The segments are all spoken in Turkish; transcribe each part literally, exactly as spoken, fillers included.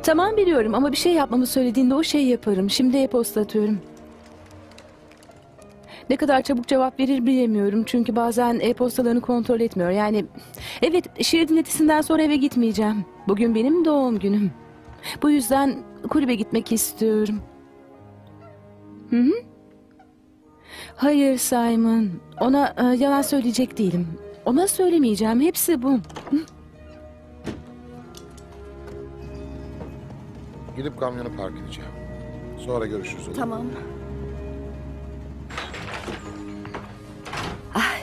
Tamam biliyorum ama bir şey yapmamı söylediğinde o şeyi yaparım. Şimdi e-posta atıyorum. Ne kadar çabuk cevap verir bilemiyorum. Çünkü bazen e-postalarını kontrol etmiyor. Yani evet, şiir dinletisinden sonra eve gitmeyeceğim. Bugün benim doğum günüm. Bu yüzden kulübe gitmek istiyorum. Hı hı. Hayır Simon. Ona e, yalan söyleyecek değilim. Ona söylemeyeceğim. Hepsi bu. Hı? Gidip kamyonu park edeceğim. Sonra görüşürüz. olur mu? Tamam. Ay.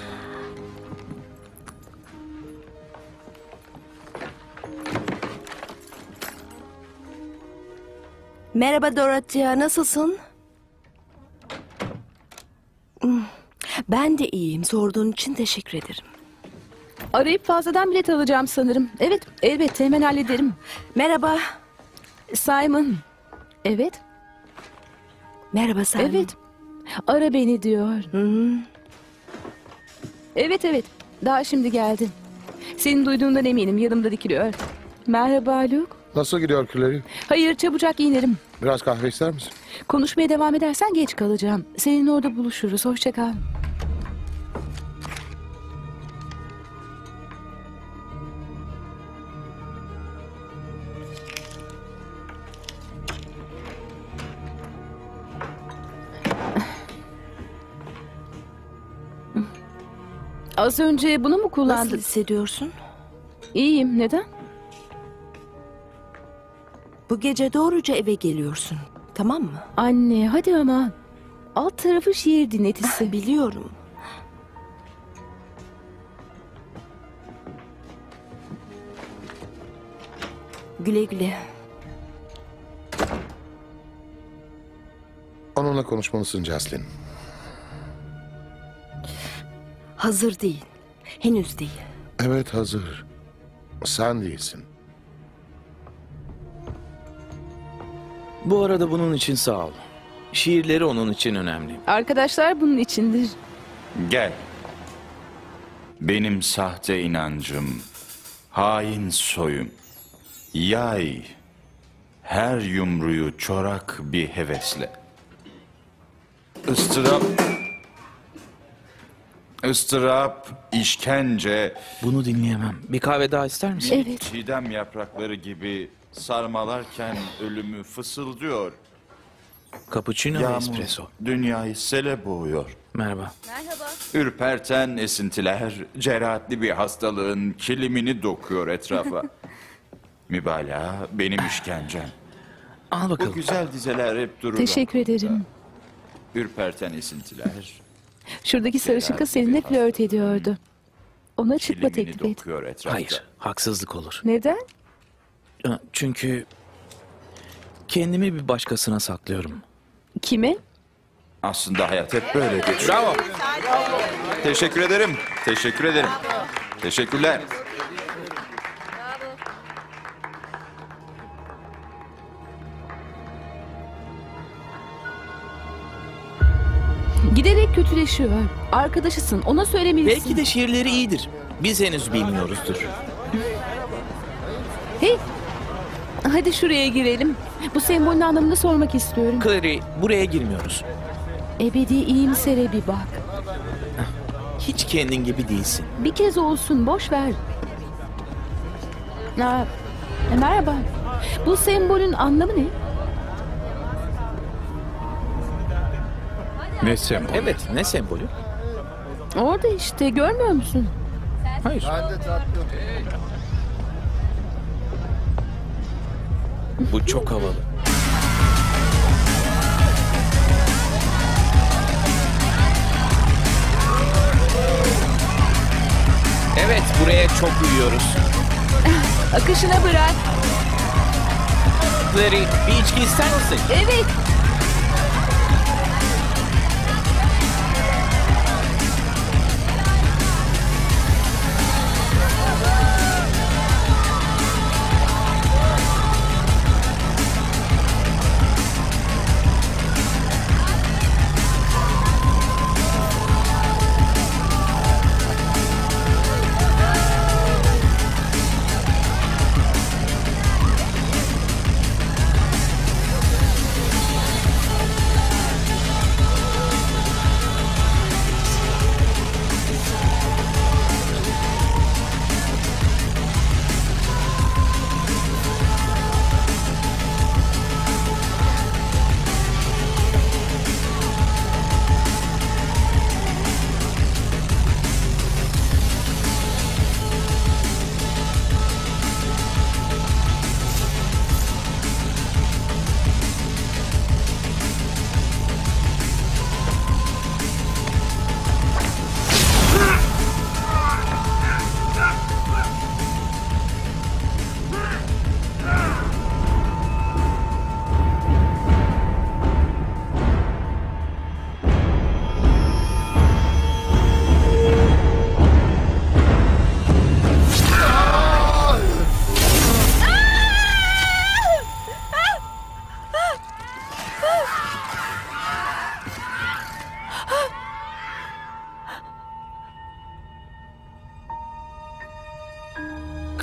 Merhaba Dorothea, nasılsın? Hmm, Ben de iyiyim. Sorduğun için teşekkür ederim. Arayıp fazladan bilet alacağım sanırım. Evet, elbette hemen hallederim. Merhaba. Simon. Evet, Merhaba Simon. evet. Ara beni diyor. Hı hı. Evet, evet. Daha şimdi geldin. Senin duyduğundan eminim. Yanımda dikiliyor. Merhaba Luke. Nasıl gidiyor Clary? Hayır, çabucak giyinirim. Biraz kahve ister misin? Konuşmaya devam edersen geç kalacağım. Seninle orada buluşuruz. Hoşça kal. Az önce bunu mu Nasıl kullandın? hissediyorsun? İyiyim. Neden? Bu gece doğruca eve geliyorsun. Tamam mı? Anne, hadi ama. Alt tarafı şiir dinletisi. Biliyorum. Güle güle. Onunla konuşmalısın Jocelyn. Hazır değil. Henüz değil. Evet, hazır. Sen değilsin. Bu arada bunun için sağ ol. Şiirleri onun için önemli. Arkadaşlar bunun içindir. Gel. Benim sahte inancım, hain soyum, yay, her yumruyu çorak bir hevesle. Istırap, ıstırap, işkence, Bunu dinleyemem. Bir kahve daha ister misin? Evet. çiğdem yaprakları gibi sarmalarken ölümü fısıldıyor. Cappuccino ve Yağmur espresso. dünyayı sele boğuyor. Merhaba. Ürperten esintiler, cerahatli bir hastalığın kilimini dokuyor etrafa. Mübalağa benim işkencem. Al Bu bakalım. güzel dizeler hep durur. Teşekkür ederim. Ürperten esintiler, Şuradaki sarışın kız seninle flört ediyordu. Ona çıkma kilimini teklif et. dokuyor etrafta. Hayır, haksızlık olur. Neden? Çünkü kendimi bir başkasına saklıyorum. Kime? Aslında hayat hep böyledir. Bravo. Teşekkür ederim. Teşekkür ederim. Teşekkürler. Giderek kötüleşiyor. Arkadaşısın. Ona söylemelisin. Belki de şiirleri iyidir. Biz henüz bilmiyoruzdur. Hey! Hadi şuraya girelim. Bu sembolün anlamını sormak istiyorum. Clary, buraya girmiyoruz. Ebedi iyimsere bir bak. Hiç kendin gibi değilsin. Bir kez olsun, boş ver. Aa, e, merhaba. Bu sembolün anlamı ne? Ne sembol? Evet, ne sembolü? Orada işte, görmüyor musun? Hayır. Bu çok havalı. Evet, buraya çok uyuyoruz. Akışına bırak. Clary, bir içki ister misin? Evet.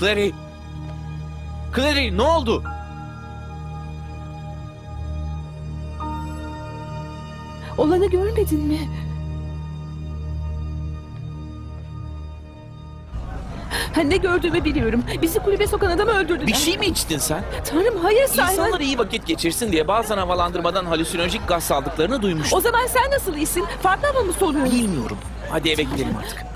Clary! Clary, ne oldu? Olanı görmedin mi? Ha, ne gördüğümü biliyorum. Bizi kulübe sokan adamı öldürdüler. Bir şey mi içtin sen? Tanrım hayır Simon. İnsanlar iyi vakit geçirsin diye bazen havalandırmadan halüsinojik gaz saldıklarını duymuştum. O zaman sen nasıl iyisin? Farklı hava mı soluyorsun? Bilmiyorum. Hadi eve gidelim artık.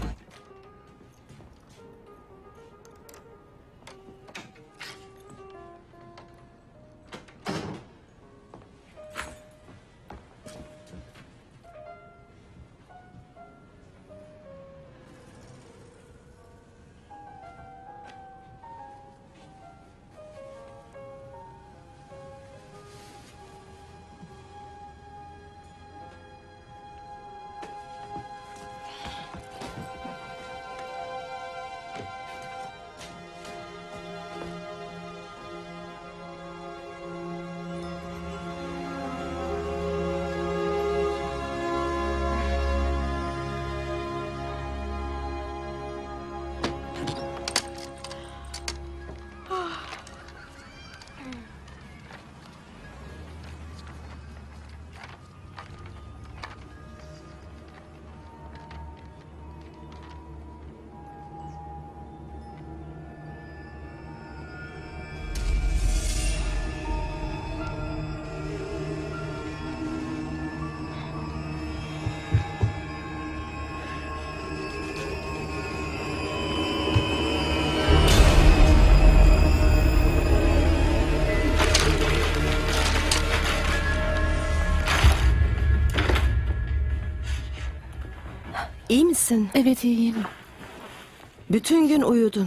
İyi misin? Evet iyiyim. Bütün gün uyudun.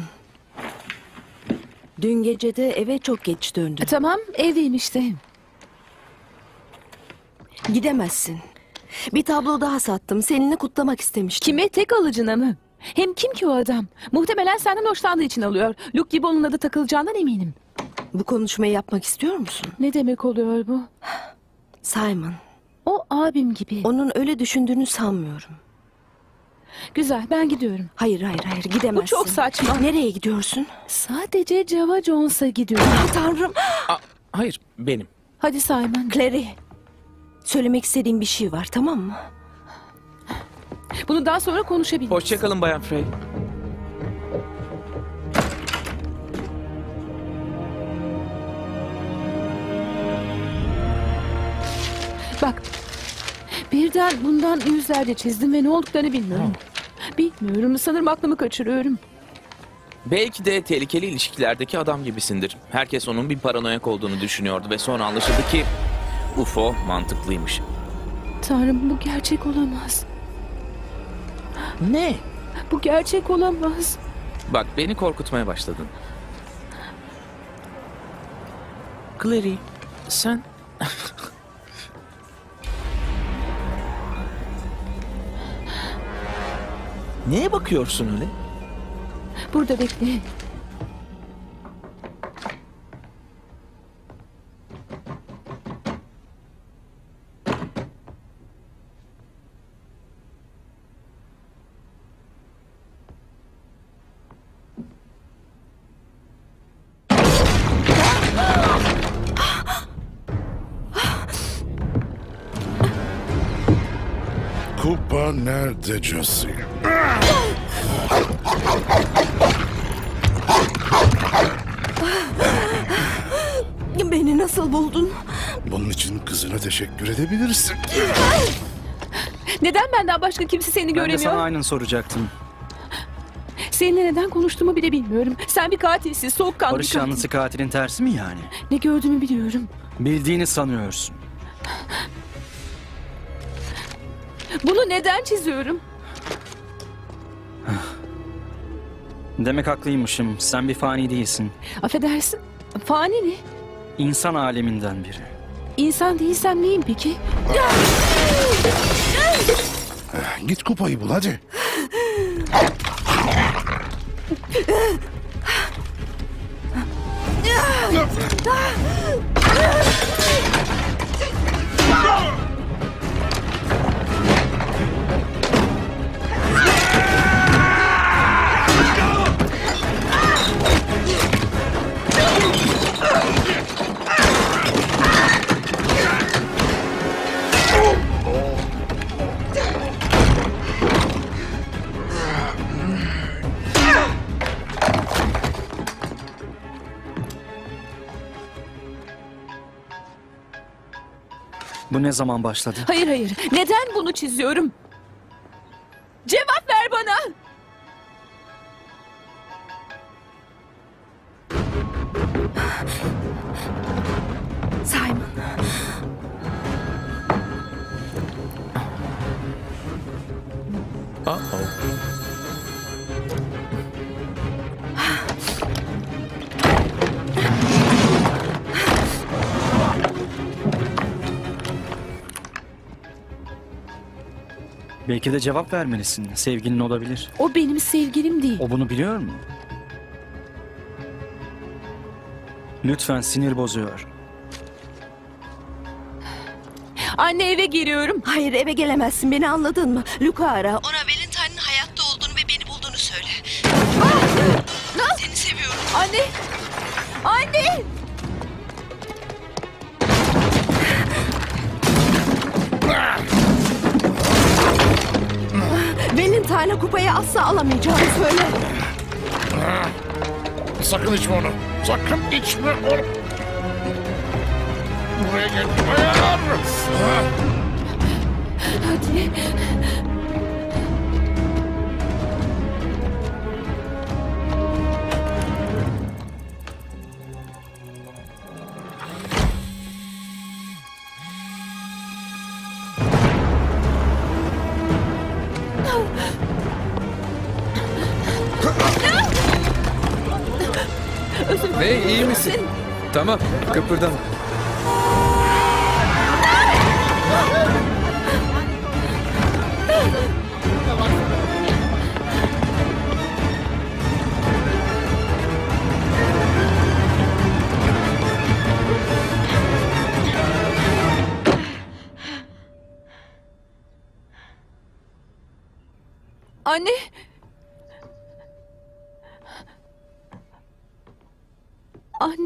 Dün gece de eve çok geç döndün. Tamam evdeyim işte. Gidemezsin. Bir tablo daha sattım. Seninle kutlamak istemiştim. Kime? Tek alıcına mı? Hem kim ki o adam? Muhtemelen senden hoşlandığı için alıyor. Luke gibi onun adı takılacağından eminim. Bu konuşmayı yapmak istiyor musun? Ne demek oluyor bu? Simon, O abim gibi. onun öyle düşündüğünü sanmıyorum. Güzel ben gidiyorum. Hayır hayır hayır gidemezsin. Bu çok saçma. Nereye gidiyorsun? Sadece Java Jones'a gidiyorum. Tanrım. Aa, hayır, benim. Hadi Simon. Clary. Söylemek istediğim bir şey var, tamam mı? Bunu daha sonra konuşabiliriz. Hoşçakalın Bayan Frey. Bak. Birden bundan yüzlerce çizdim ve ne olduklarını bilmiyorum. Bilmiyorum. Sanırım aklımı kaçırıyorum. Belki de tehlikeli ilişkilerdeki adam gibisindir. Herkes onun bir paranoyak olduğunu düşünüyordu ve sonra anlaşıldı ki U F O mantıklıymış. Tanrım bu gerçek olamaz. Ne? Bu gerçek olamaz. Bak beni korkutmaya başladın. Clary, sen... Neye bakıyorsun öyle? Burada bekle. Kupa nerede Josie? Beni nasıl buldun? Bunun için kızına teşekkür edebilirsin. Neden benden başka kimse seni Ben de göremiyor? sana aynen soracaktım. Seninle neden konuştuğumu bile bilmiyorum. Sen bir katilsin, soğukkanlı bir Barış katil. yanlısı katilin tersi mi yani? Ne gördüğümü biliyorum. Bildiğini sanıyorsun. Bunu neden çiziyorum? Demek haklıymışım. Sen bir fani değilsin. Affedersin. Fani ne? İnsan aleminden biri. İnsan değilsem neyim peki? Git kupayı bul hadi. Bu ne zaman başladı? Hayır hayır. Neden bunu çiziyorum? Cevap ver bana. Simon. Belki de cevap vermelisin. Sevgilin olabilir. O benim sevgilim değil. O bunu biliyor mu? Lütfen, sinir bozuyor. Anne, eve giriyorum. Hayır, eve gelemezsin, beni anladın mı? Luka ara. Ona Valentine'ın hayatta olduğunu ve beni bulduğunu söyle. Seni seviyorum. Anne. Anne. Valentine'a kupayı asla alamayacağını söyle. Sakın içme onu. Sakın içme onu. Buraya gel. Hayır. Hadi. Ne, iyi misin? Tamam, kıpırdama. Anne. Anne.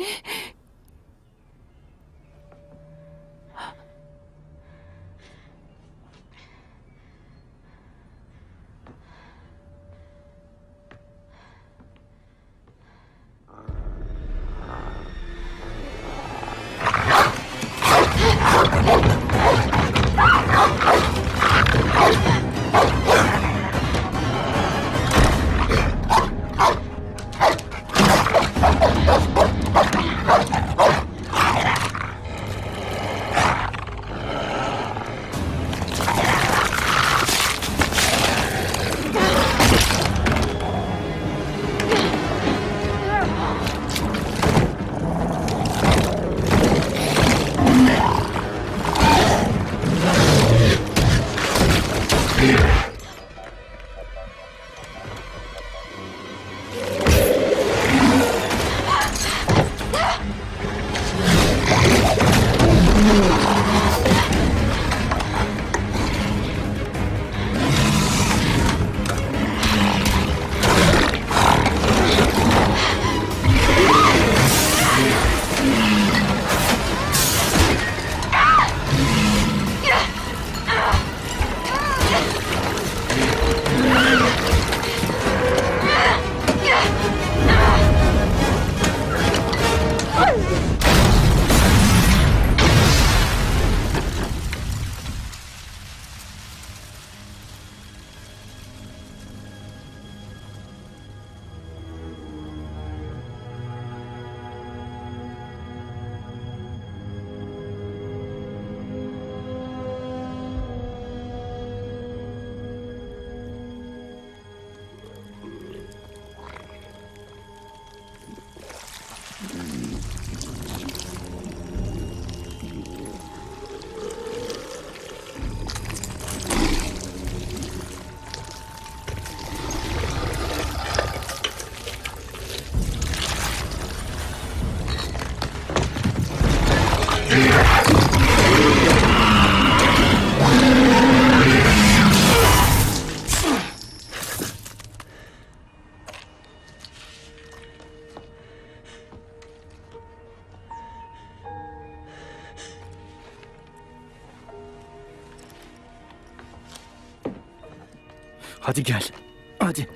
Hadi gel. Hadi.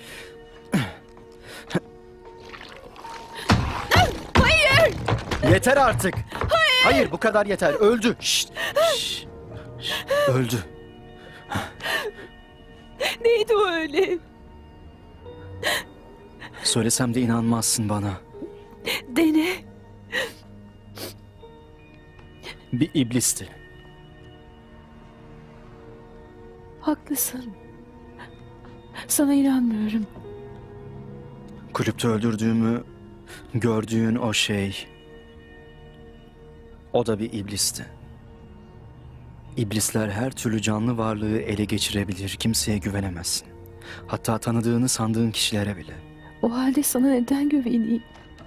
Hayır. Yeter artık. Hayır. Hayır, bu kadar yeter. Öldü. Şşt. Şşt. Öldü. Neydi o öyle? Söylesem de inanmazsın bana. Dene. Bir iblisti. Haklısın. Sana inanmıyorum. Kulüpte öldürdüğümü gördüğün o şey... O da bir iblisti. İblisler her türlü canlı varlığı ele geçirebilir. Kimseye güvenemezsin. Hatta tanıdığını sandığın kişilere bile. O halde sana neden güveneyim?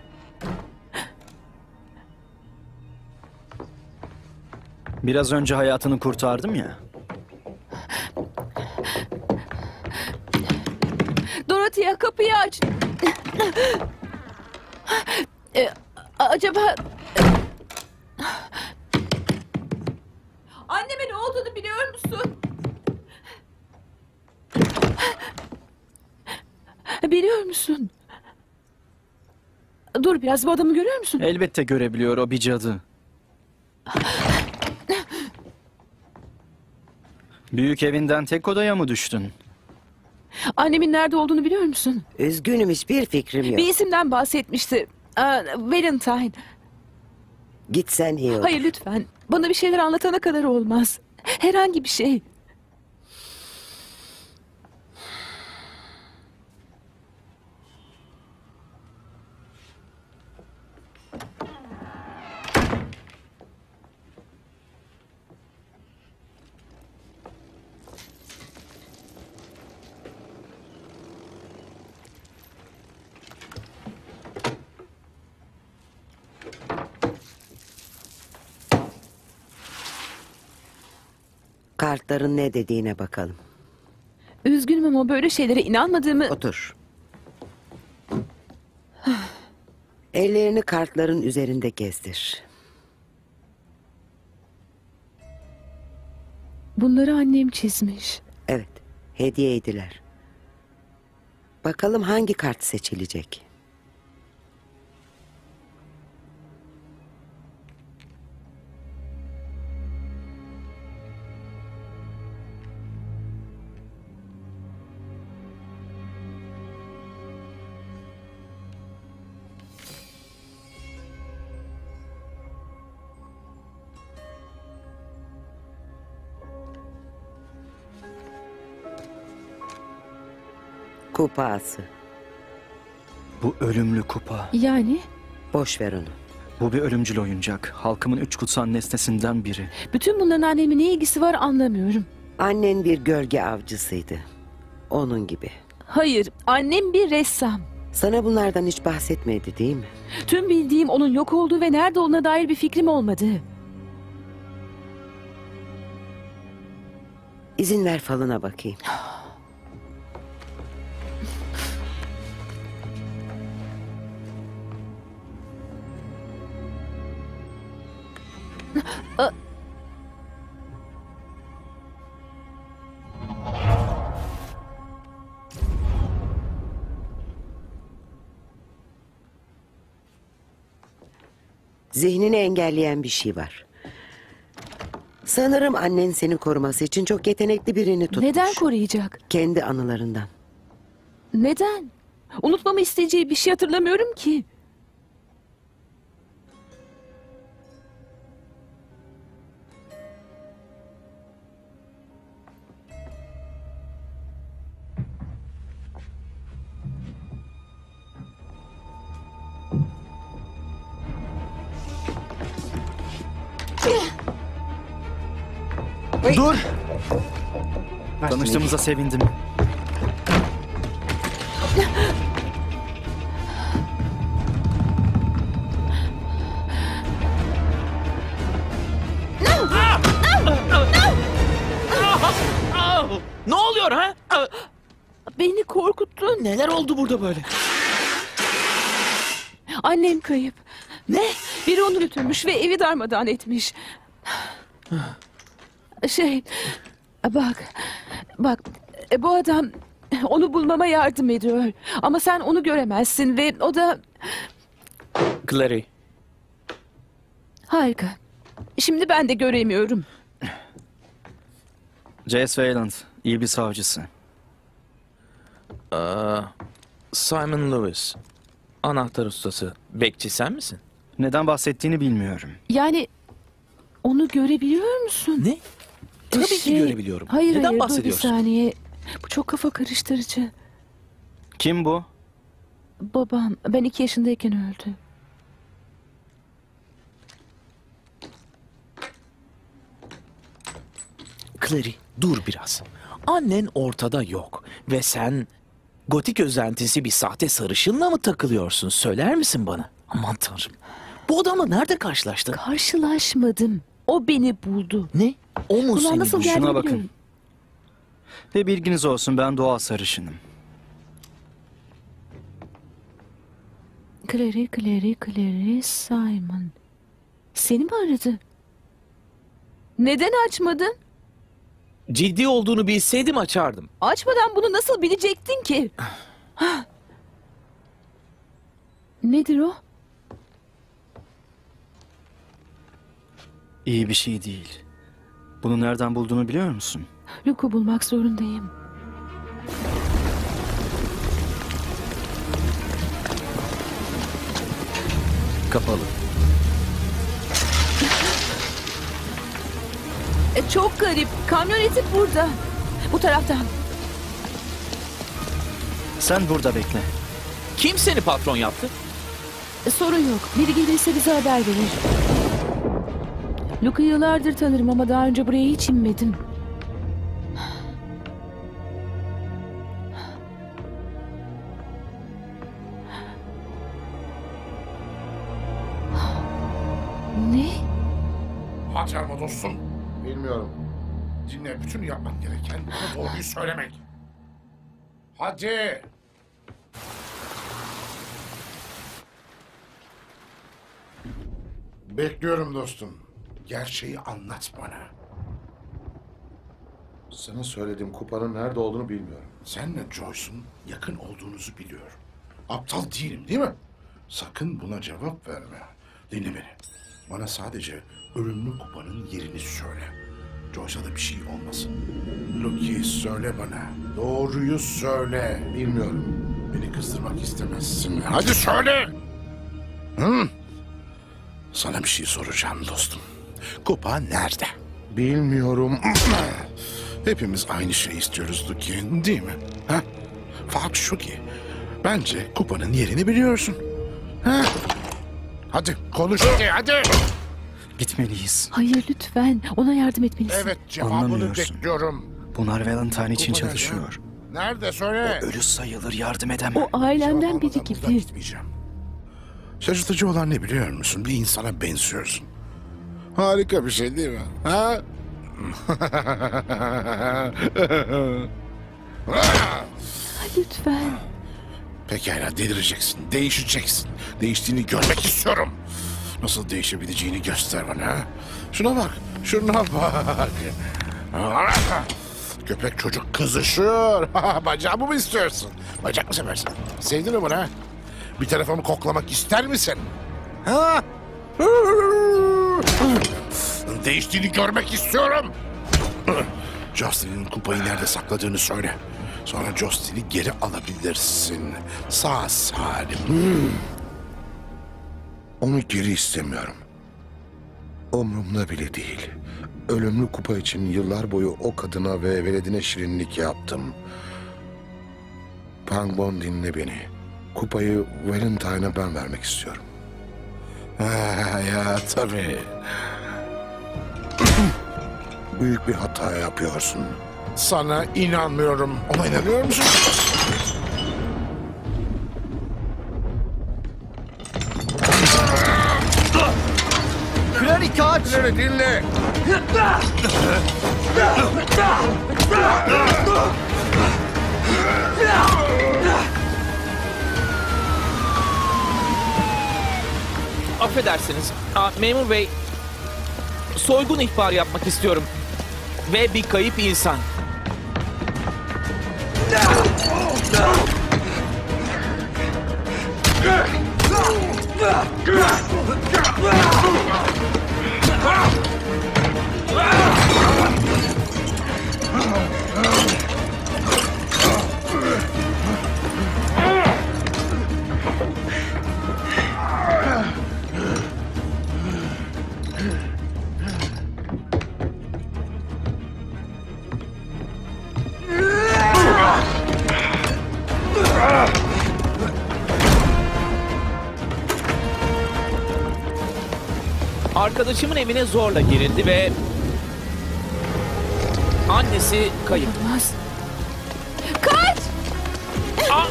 Biraz önce hayatını kurtardım ya. Dorothea, kapıyı aç. E, acaba... Anneme ne olduğunu biliyor musun? Biliyor musun? Dur biraz, bu adamı görüyor musun? Elbette görebiliyor, o bir cadı. Büyük evinden tek odaya mı düştün? Annemin nerede olduğunu biliyor musun? Üzgünüm, hiçbir fikrim yok. Bir isimden bahsetmişti. Aa, Valentine. Gitsen iyi olur. Hayır lütfen. Bana bir şeyler anlatana kadar olmaz. Herhangi bir şey. Kartların ne dediğine bakalım. Üzgünüm ama böyle şeylere inanmadığımı... Otur. Ellerini kartların üzerinde gezdir. Bunları annem çizmiş. Evet, hediyeydiler. Bakalım hangi kart seçilecek? Kupası. Bu ölümlü kupa. Yani Boş ver onu. Bu bir ölümcül oyuncak. Halkımın üç kutsal nesnesinden biri. bütün bunların annemin ne ilgisi var anlamıyorum. Annen bir gölge avcısıydı. Onun gibi. Hayır, annem bir ressam. Sana bunlardan hiç bahsetmedi değil mi? Tüm bildiğim onun yok olduğu ve nerede olduğuna dair bir fikrim olmadı. İzin ver falına bakayım. Zihnini engelleyen bir şey var. Sanırım annen seni koruması için çok yetenekli birini tutmuş. Neden koruyacak? Kendi anılarından. Neden? Unutmamı isteyeceği bir şey hatırlamıyorum ki. Dur! Tanıştığımıza sevindim. Ne oluyor ha? Aa, Beni korkuttun. Neler oldu burada böyle? Annem kayıp. Ne? Biri onu götürmüş ve evi darmadağın etmiş. Şey, bak, bak, bu adam onu bulmama yardım ediyor. Ama sen onu göremezsin ve o da Clary. harika. Şimdi ben de göremiyorum. J S. Wayland, iblis avcısı. Aa, Simon Lewis. Anahtar ustası. Bekçi sen misin? Neden bahsettiğini bilmiyorum. Yani onu görebiliyor musun? Ne? Tabii ki Şey, görebiliyorum. Hayır Neden hayır dur bir bahsediyorsun? saniye. Bu çok kafa karıştırıcı. Kim bu? Babam ben iki yaşındayken öldü. Clary, dur biraz. Annen ortada yok. Ve sen gotik özentisi bir sahte sarışınla mı takılıyorsun? Söyler misin bana? Aman tanrım. Bu adamla nerede karşılaştın? Karşılaşmadım. O beni buldu. Ne? O mu Kulağa seni nasıl buldu? geldiğini Şuna bakın. biliyorum. Ve bilginiz olsun, ben doğal sarışınım. Clary, Clary, Clary, Simon. Seni mi aradı? Neden açmadın? Ciddi olduğunu bilseydim açardım. Açmadan bunu nasıl bilecektin ki? Hah. Nedir o? İyi bir şey değil. Bunu nereden bulduğunu biliyor musun? Luke'u bulmak zorundayım. Kapalı. E, çok garip. Kamyoneti burada. Bu taraftan. Sen burada bekle. Kim seni patron yaptı? E, sorun yok. Biri gelirse bize haber verir. Luke'u yıllardır tanırım ama daha önce buraya hiç inmedim. Ne? Hadi ama dostum. Bilmiyorum. Dinle, bütün yapman gereken bana doğruyu söylemek. Hadi. Bekliyorum dostum. Gerçeği anlat bana. Sana söylediğim kupanın nerede olduğunu bilmiyorum. Senle Joyce'un yakın olduğunuzu biliyorum. Aptal değilim değil mi? Sakın buna cevap verme. Dinle beni. Bana sadece ölümlü kupanın yerini söyle. Joyce'a da bir şey olmasın. Lucky söyle bana. Doğruyu söyle. Bilmiyorum. Beni kızdırmak istemezsin. Hadi söyle. Hı? Sana bir şey soracağım dostum. Kupa nerede? Bilmiyorum. Hepimiz aynı şeyi istiyoruz Lucky, değil mi? Ha? Fark şu ki, bence kupanın yerini biliyorsun. Ha? Hadi konuş hadi, hadi. Gitmeliyiz. Hayır lütfen. Ona yardım etmelisin. Evet, cevabını Anlamıyorsun. bekliyorum. Bunlar Valentine için Kupa nerede? çalışıyor. Nerede söyle. Ölü sayılır, yardım edemem. O ailemden Cevap biri almadan buradan gibi. gitmeyeceğim. Şaşırtıcı olan ne biliyor musun? Bir insana benziyorsun. Harika bir şey değil mi? Ha? Lütfen. Pekala delireceksin, değişeceksin. Değiştiğini görmek istiyorum. Nasıl değişebileceğini göster bana. ha? Şuna bak, şuna bak. Köpek çocuk kızışıyor. Bacağımı mı istiyorsun? Bacak mı seversin? Sevdin mi bunu ha? Bir tarafımı koklamak ister misin? Ha? Değiştiğini görmek istiyorum. Justin'in kupayı nerede sakladığını söyle. Sonra Justin'i geri alabilirsin. Sağ salim. Onu geri istemiyorum. Umurumda bile değil. Ölümlü kupa için yıllar boyu o kadına ve veledine şirinlik yaptım. Pangbon dinle beni. Kupayı Valentine'a ben vermek istiyorum. Ha, ya tabii. Büyük bir hata yapıyorsun. Sana inanmıyorum. Ona inanıyor musun? Clary kaç! Dinle, dinle. Affedersiniz. Aa, memur bey, soygun ihbarı yapmak istiyorum. Ve bir kayıp insan. Arkadaşımın evine zorla girildi ve annesi kayıp. Olmaz. Kaç! Aa!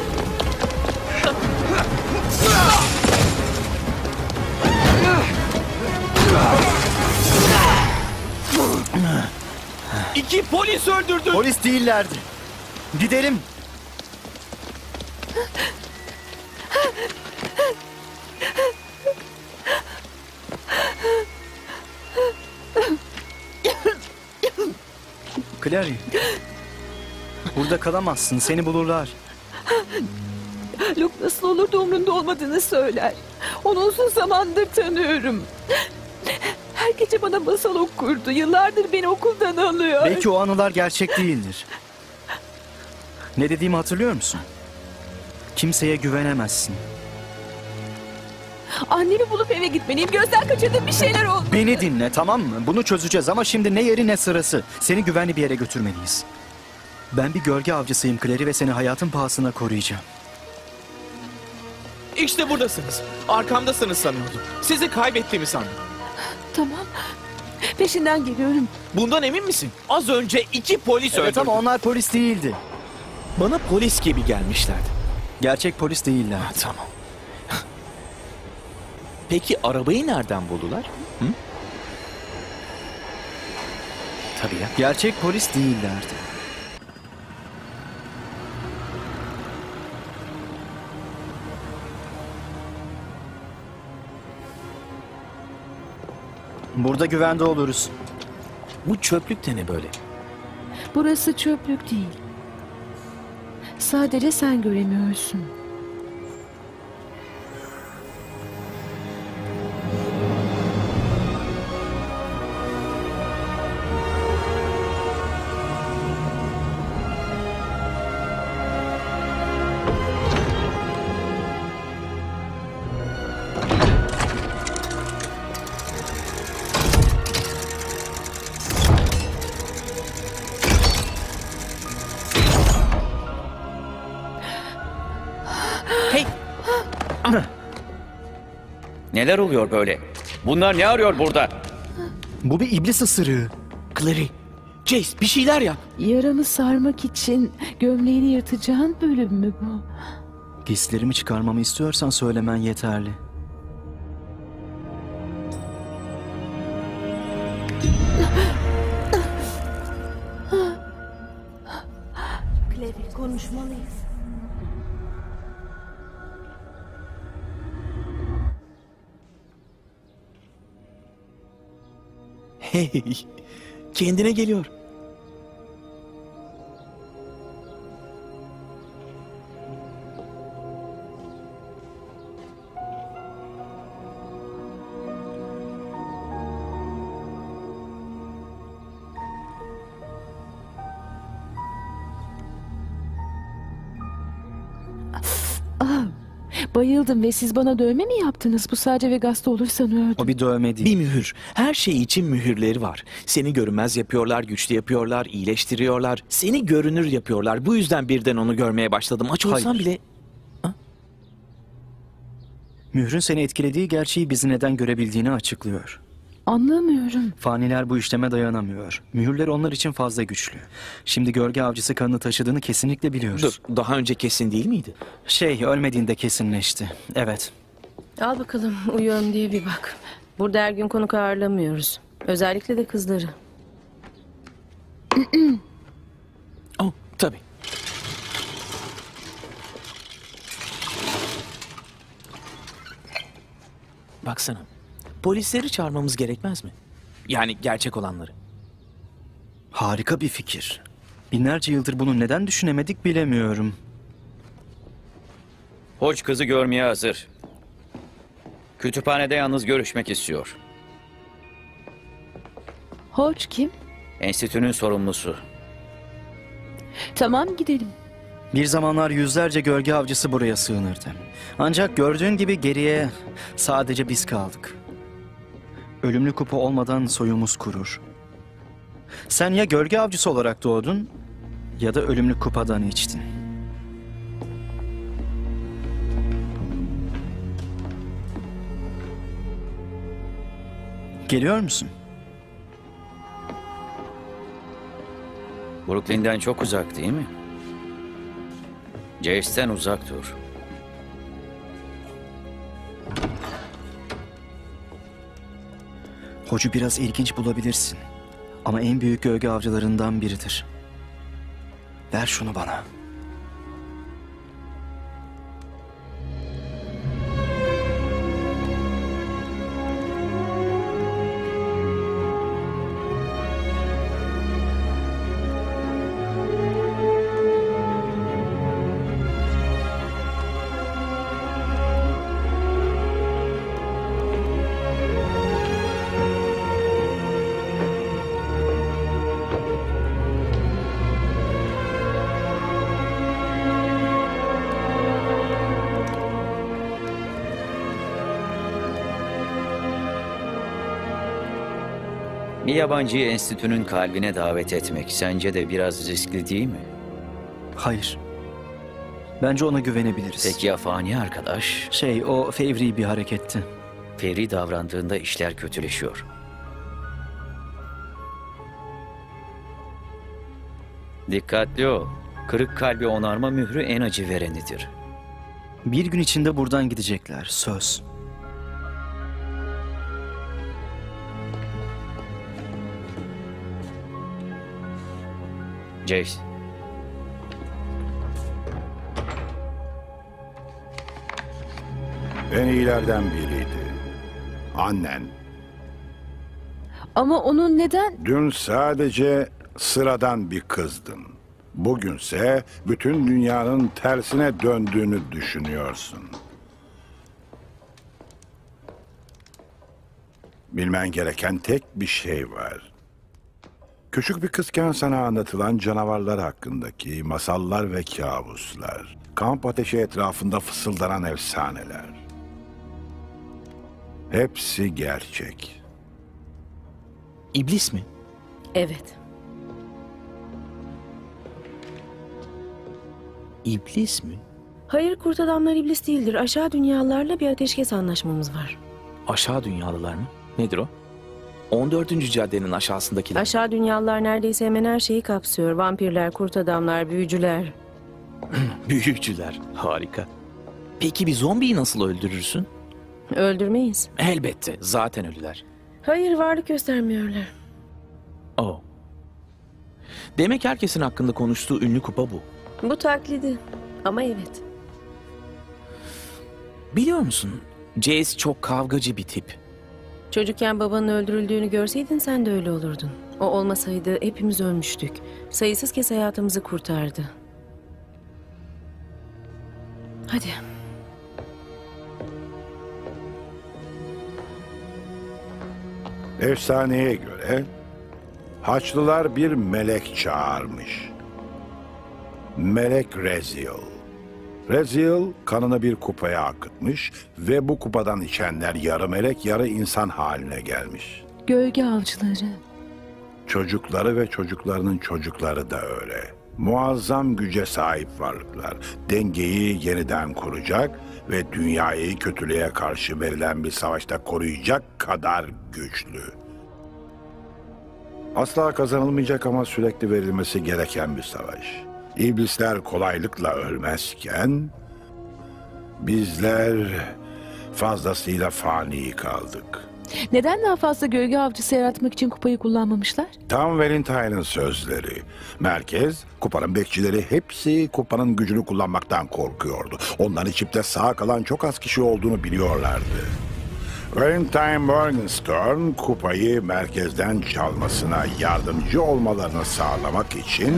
İki polis öldürdü. Polis değillerdi. Gidelim. Clary. Burada kalamazsın. Seni bulurlar. Luke nasıl olur da umrunda olmadığını söyler. Onu uzun zamandır tanıyorum. Her gece bana masal okurdu. Yıllardır beni okuldan alıyor. Belki o anılar gerçek değildir. Ne dediğimi hatırlıyor musun? Kimseye güvenemezsin. Annemi bulup eve gitmeliyim. Gözden kaçırdığım bir şeyler oldu. Beni dinle, tamam mı? Bunu çözeceğiz ama şimdi ne yeri ne sırası. Seni güvenli bir yere götürmeliyiz. Ben bir gölge avcısıyım Clary ve seni hayatın pahasına koruyacağım. İşte buradasınız. Arkamdasınız sanıyordum. Sizi kaybettiğimi sandım. Tamam. Peşinden geliyorum. Bundan emin misin? Az önce iki polis Evet öldürdü. ama onlar polis değildi. Bana polis gibi gelmişlerdi. Gerçek polis değiller. Ha, tamam. Peki arabayı nereden buldular? Hı? Tabii ya. Gerçek polis değillerdi. Burada güvende oluruz. Bu çöplük de ne böyle? Burası çöplük değil. Sadece sen göremiyorsun. Hey! Neler oluyor böyle? Bunlar ne arıyor burada? Bu bir iblis ısırığı. Clary, Jace bir şeyler yap. Yaramı sarmak için gömleğini yırtacağın bölüm mü bu? Giysilerimi çıkarmamı istiyorsan söylemen yeterli. Clary, konuşmalıyız. Hey, kendine geliyor. Ah, bayıldım ve siz bana dövme mi yaptınız? Bu sadece Vegas'ta olur sanıyordum. O bir dövme değil. Bir mühür. Her şey için mühürleri var. Seni görünmez yapıyorlar, güçlü yapıyorlar, iyileştiriyorlar. Seni görünür yapıyorlar. Bu yüzden birden onu görmeye başladım. Aç olsam Hayır. bile... Mührün seni etkilediği gerçeği bizi neden görebildiğini açıklıyor. Anlamıyorum. Faniler bu işleme dayanamıyor. Mühürler onlar için fazla güçlü. Şimdi gölge avcısı kanını taşıdığını kesinlikle biliyoruz. Dur, daha önce kesin değil miydi? Şey, ölmediğinde kesinleşti. Evet. Al bakalım uyuyorum diye bir bak. Burada her gün konuk ağırlamıyoruz. Özellikle de kızları. Oh, tabii. Baksana. Polisleri çağırmamız gerekmez mi? Yani gerçek olanları. Harika bir fikir. Binlerce yıldır bunu neden düşünemedik bilemiyorum. Hoç kızı görmeye hazır. Kütüphanede yalnız görüşmek istiyor. Hodge kim? Enstitünün sorumlusu. Tamam, gidelim. Bir zamanlar yüzlerce gölge avcısı buraya sığınırdı. Ancak gördüğün gibi geriye sadece biz kaldık. Ölümlü kupa olmadan soyumuz kurur. Sen ya gölge avcısı olarak doğdun ya da ölümlü kupadan içtin. Geliyor musun? Brooklyn'den çok uzak değil mi? Jace'ten uzak dur. Hocu biraz ilginç bulabilirsin. Ama en büyük gölge avcılarından biridir. Ver şunu bana. Bir yabancıyı enstitünün kalbine davet etmek sence de biraz riskli değil mi? Hayır. Bence ona güvenebiliriz. Peki ya fani arkadaş? Şey, o fevri bir hareketti. Fevri davrandığında işler kötüleşiyor. Dikkatli ol. Kırık kalbi onarma mührü en acı verenidir. Bir gün içinde buradan gidecekler, söz. Jace. En iyilerden biriydi. Annen. Ama onun neden... Dün sadece sıradan bir kızdın. Bugünse bütün dünyanın tersine döndüğünü düşünüyorsun. Bilmen gereken tek bir şey var. Küçük bir kızken sana anlatılan canavarlar hakkındaki masallar ve kabuslar. Kamp ateşi etrafında fısıldanan efsaneler. Hepsi gerçek. İblis mi? Evet. İblis mi? Hayır, kurt adamlar iblis değildir. Aşağı dünyalarla bir ateşkes anlaşmamız var. Aşağı dünyalılar mı? Nedir o? on dördüncü caddenin aşağısındakiler. Aşağı dünyalar neredeyse hemen her şeyi kapsıyor. Vampirler, kurt adamlar, büyücüler. Büyücüler. Harika. Peki bir zombiyi nasıl öldürürsün? Öldürmeyiz. Elbette. Zaten ölüler. Hayır, varlık göstermiyorlar. Oh. Demek herkesin hakkında konuştuğu ünlü kupa bu. Bu taklidi. Ama evet. Biliyor musun? Jace çok kavgacı bir tip. Çocukken babanın öldürüldüğünü görseydin sen de öyle olurdun. O olmasaydı hepimiz ölmüştük. Sayısız kez hayatımızı kurtardı. Hadi. Efsaneye göre Haçlılar bir melek çağırmış. Melek Rezil. Rezil kanını bir kupaya akıtmış ve bu kupadan içenler yarı melek yarı insan haline gelmiş. Gölge avcıları. Çocukları ve çocuklarının çocukları da öyle. Muazzam güce sahip varlıklar. Dengeyi yeniden kuracak ve dünyayı kötülüğe karşı verilen bir savaşta koruyacak kadar güçlü. Asla kazanılmayacak ama sürekli verilmesi gereken bir savaş. İblisler kolaylıkla ölmezken bizler fazlasıyla fani kaldık. Neden daha fazla gölge avcısı yaratmak için kupayı kullanmamışlar? Tam Valentine'ın sözleri. Merkez, kupanın bekçileri hepsi kupanın gücünü kullanmaktan korkuyordu. Onların içipte sağ kalan çok az kişi olduğunu biliyorlardı. Valentine Morgenstern kupayı merkezden çalmasına yardımcı olmalarını sağlamak için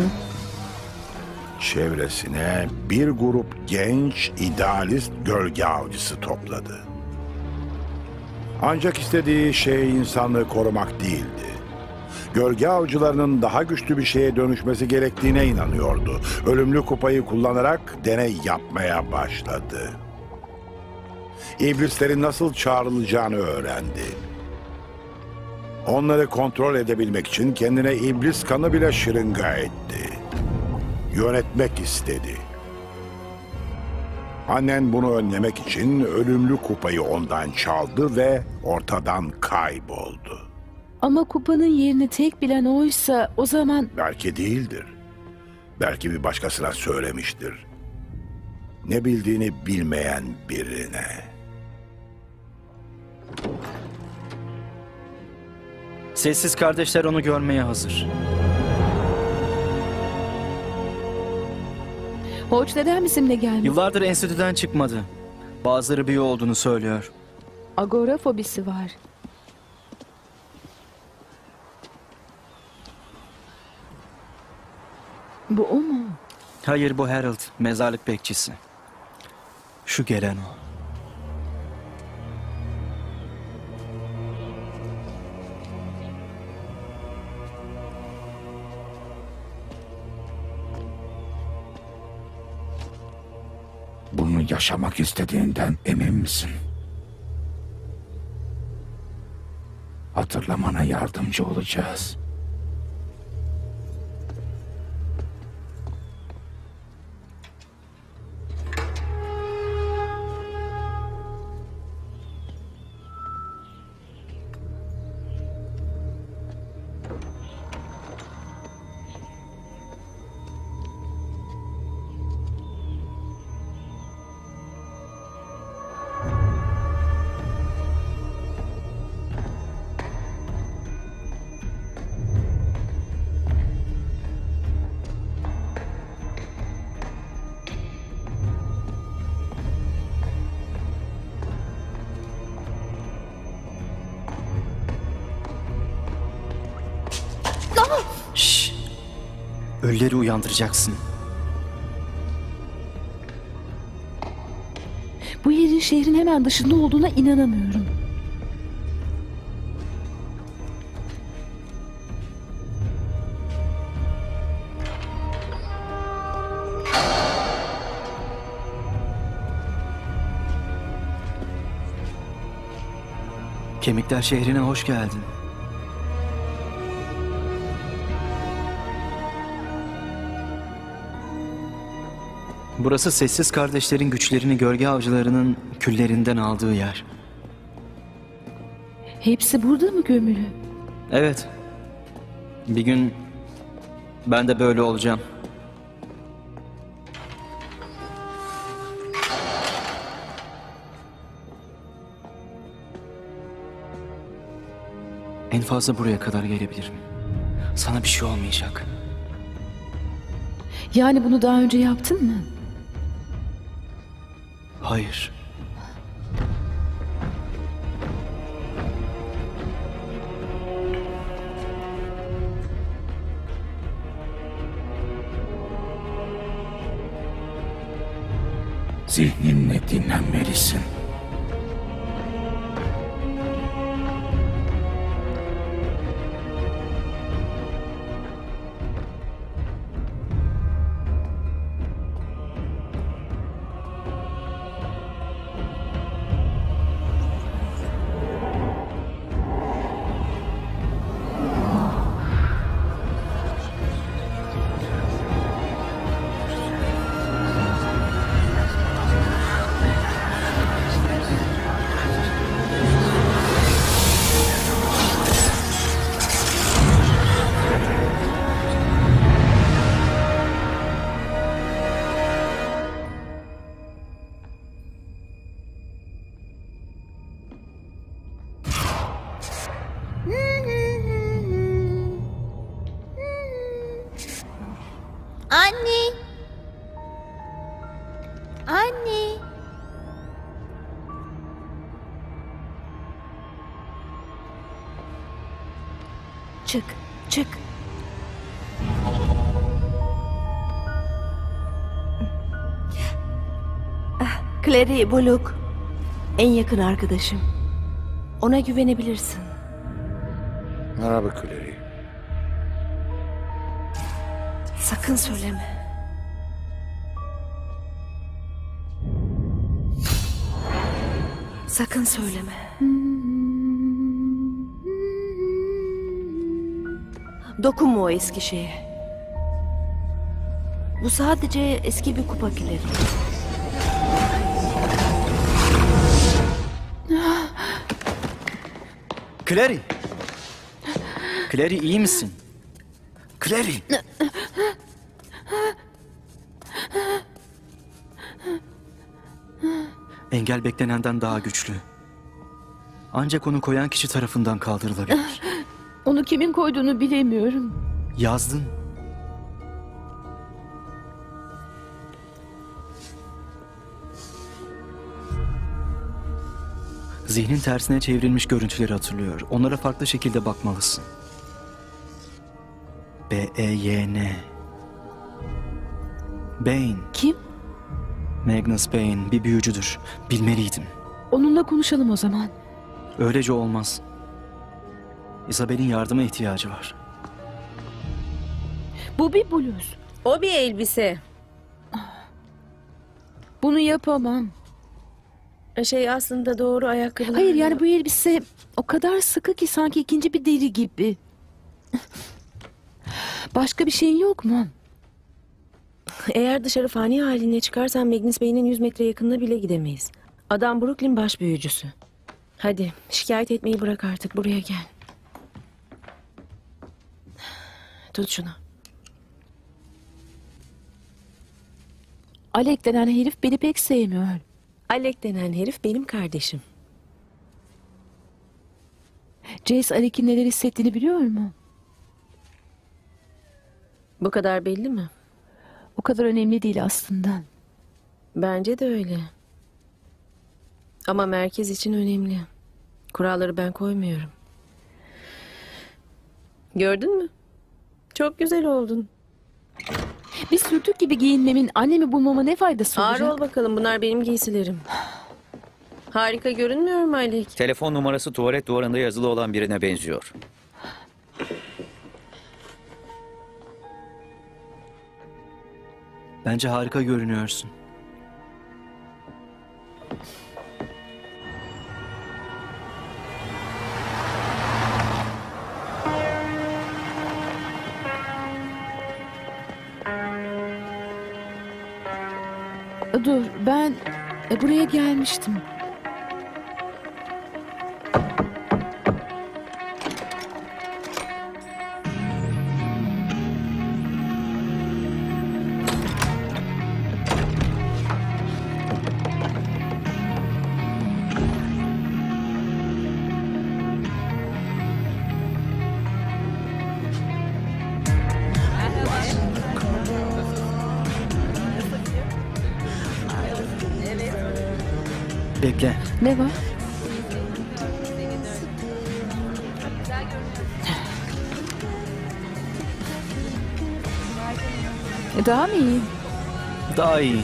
çevresine bir grup genç, idealist gölge avcısı topladı. Ancak istediği şey insanlığı korumak değildi. Gölge avcılarının daha güçlü bir şeye dönüşmesi gerektiğine inanıyordu. Ölümlü kupayı kullanarak deney yapmaya başladı. İblislerin nasıl çağrılacağını öğrendi. Onları kontrol edebilmek için kendine iblis kanı bile şırınga etti. Yönetmek istedi. Annen bunu önlemek için ölümlü kupayı ondan çaldı ve ortadan kayboldu. Ama kupanın yerini tek bilen oysa o zaman... Belki değildir. Belki bir başkasına söylemiştir. Ne bildiğini bilmeyen birine. Sessiz kardeşler onu görmeye hazır. Hoç neden bizimle gelmedi? Yıllardır enstitüden çıkmadı. Bazıları büyü olduğunu söylüyor. Agorafobisi var. Bu o mu? Hayır, bu Harold, mezarlık bekçisi. Şu gelen o. Bunu yaşamak istediğinden emin misin? Hatırlamana yardımcı olacağız. Şşş! Ölüleri uyandıracaksın. Bu yerin şehrin hemen dışında olduğuna inanamıyorum. Kemikler şehrine hoş geldin. Burası sessiz kardeşlerin güçlerini gölge avcılarının küllerinden aldığı yer. Hepsi burada mı gömülü? Evet. Bir gün ben de böyle olacağım. En fazla buraya kadar gelebilirim. Sana bir şey olmayacak. Yani bunu daha önce yaptın mı? Hayır. Zihninle dinlenmelisin. Anne. Anne. Çık, çık. Ah, Clary Bullock. En yakın arkadaşım. Ona güvenebilirsin. Merhaba Clary. Sakın söyleme. Sakın söyleme. Dokunma o eski şeye. Bu sadece eski bir kupa kileri. Clary! Clary iyi misin? Clary! Engel beklenenden daha güçlü. Ancak onu koyan kişi tarafından kaldırılabilir. Onu kimin koyduğunu bilemiyorum. Yazdın. Zihnin tersine çevrilmiş görüntüleri hatırlıyor. Onlara farklı şekilde bakmalısın. B E Y N Bane. Kim? Magnus Bane bir büyücüdür. Bilmeliydim. Onunla konuşalım o zaman. Öylece olmaz. Isabel'in yardıma ihtiyacı var. Bu bir bluz. O bir elbise. Bunu yapamam. Şey aslında doğru ayakkabılar. Hayır yani bu elbise o kadar sıkı ki sanki ikinci bir deri gibi. Başka bir şeyin yok mu? Eğer dışarı fani haline çıkarsan Magnus Bey'in yüz metre yakınına bile gidemeyiz. Adam Brooklyn baş büyücüsü. Hadi şikayet etmeyi bırak artık, buraya gel. Tut şunu. Alec denen herif beni pek sevmiyor. Alec denen herif benim kardeşim. Jace Alec'in neler hissettiğini biliyor mu? Bu kadar belli mi? O kadar önemli değil aslında. Bence de öyle. Ama merkez için önemli. Kuralları ben koymuyorum. Gördün mü? Çok güzel oldun. Bir sürtük gibi giyinmemin annemi bulmama ne faydası olacak? Ağır ol bakalım, bunlar benim giysilerim. Harika görünmüyor mu Alec? Telefon numarası tuvalet duvarında yazılı olan birine benziyor. Bence harika görünüyorsun. Dur, ben e, buraya gelmiştim. Bekle. Ne var? E, Daha mı iyi? Daha iyi.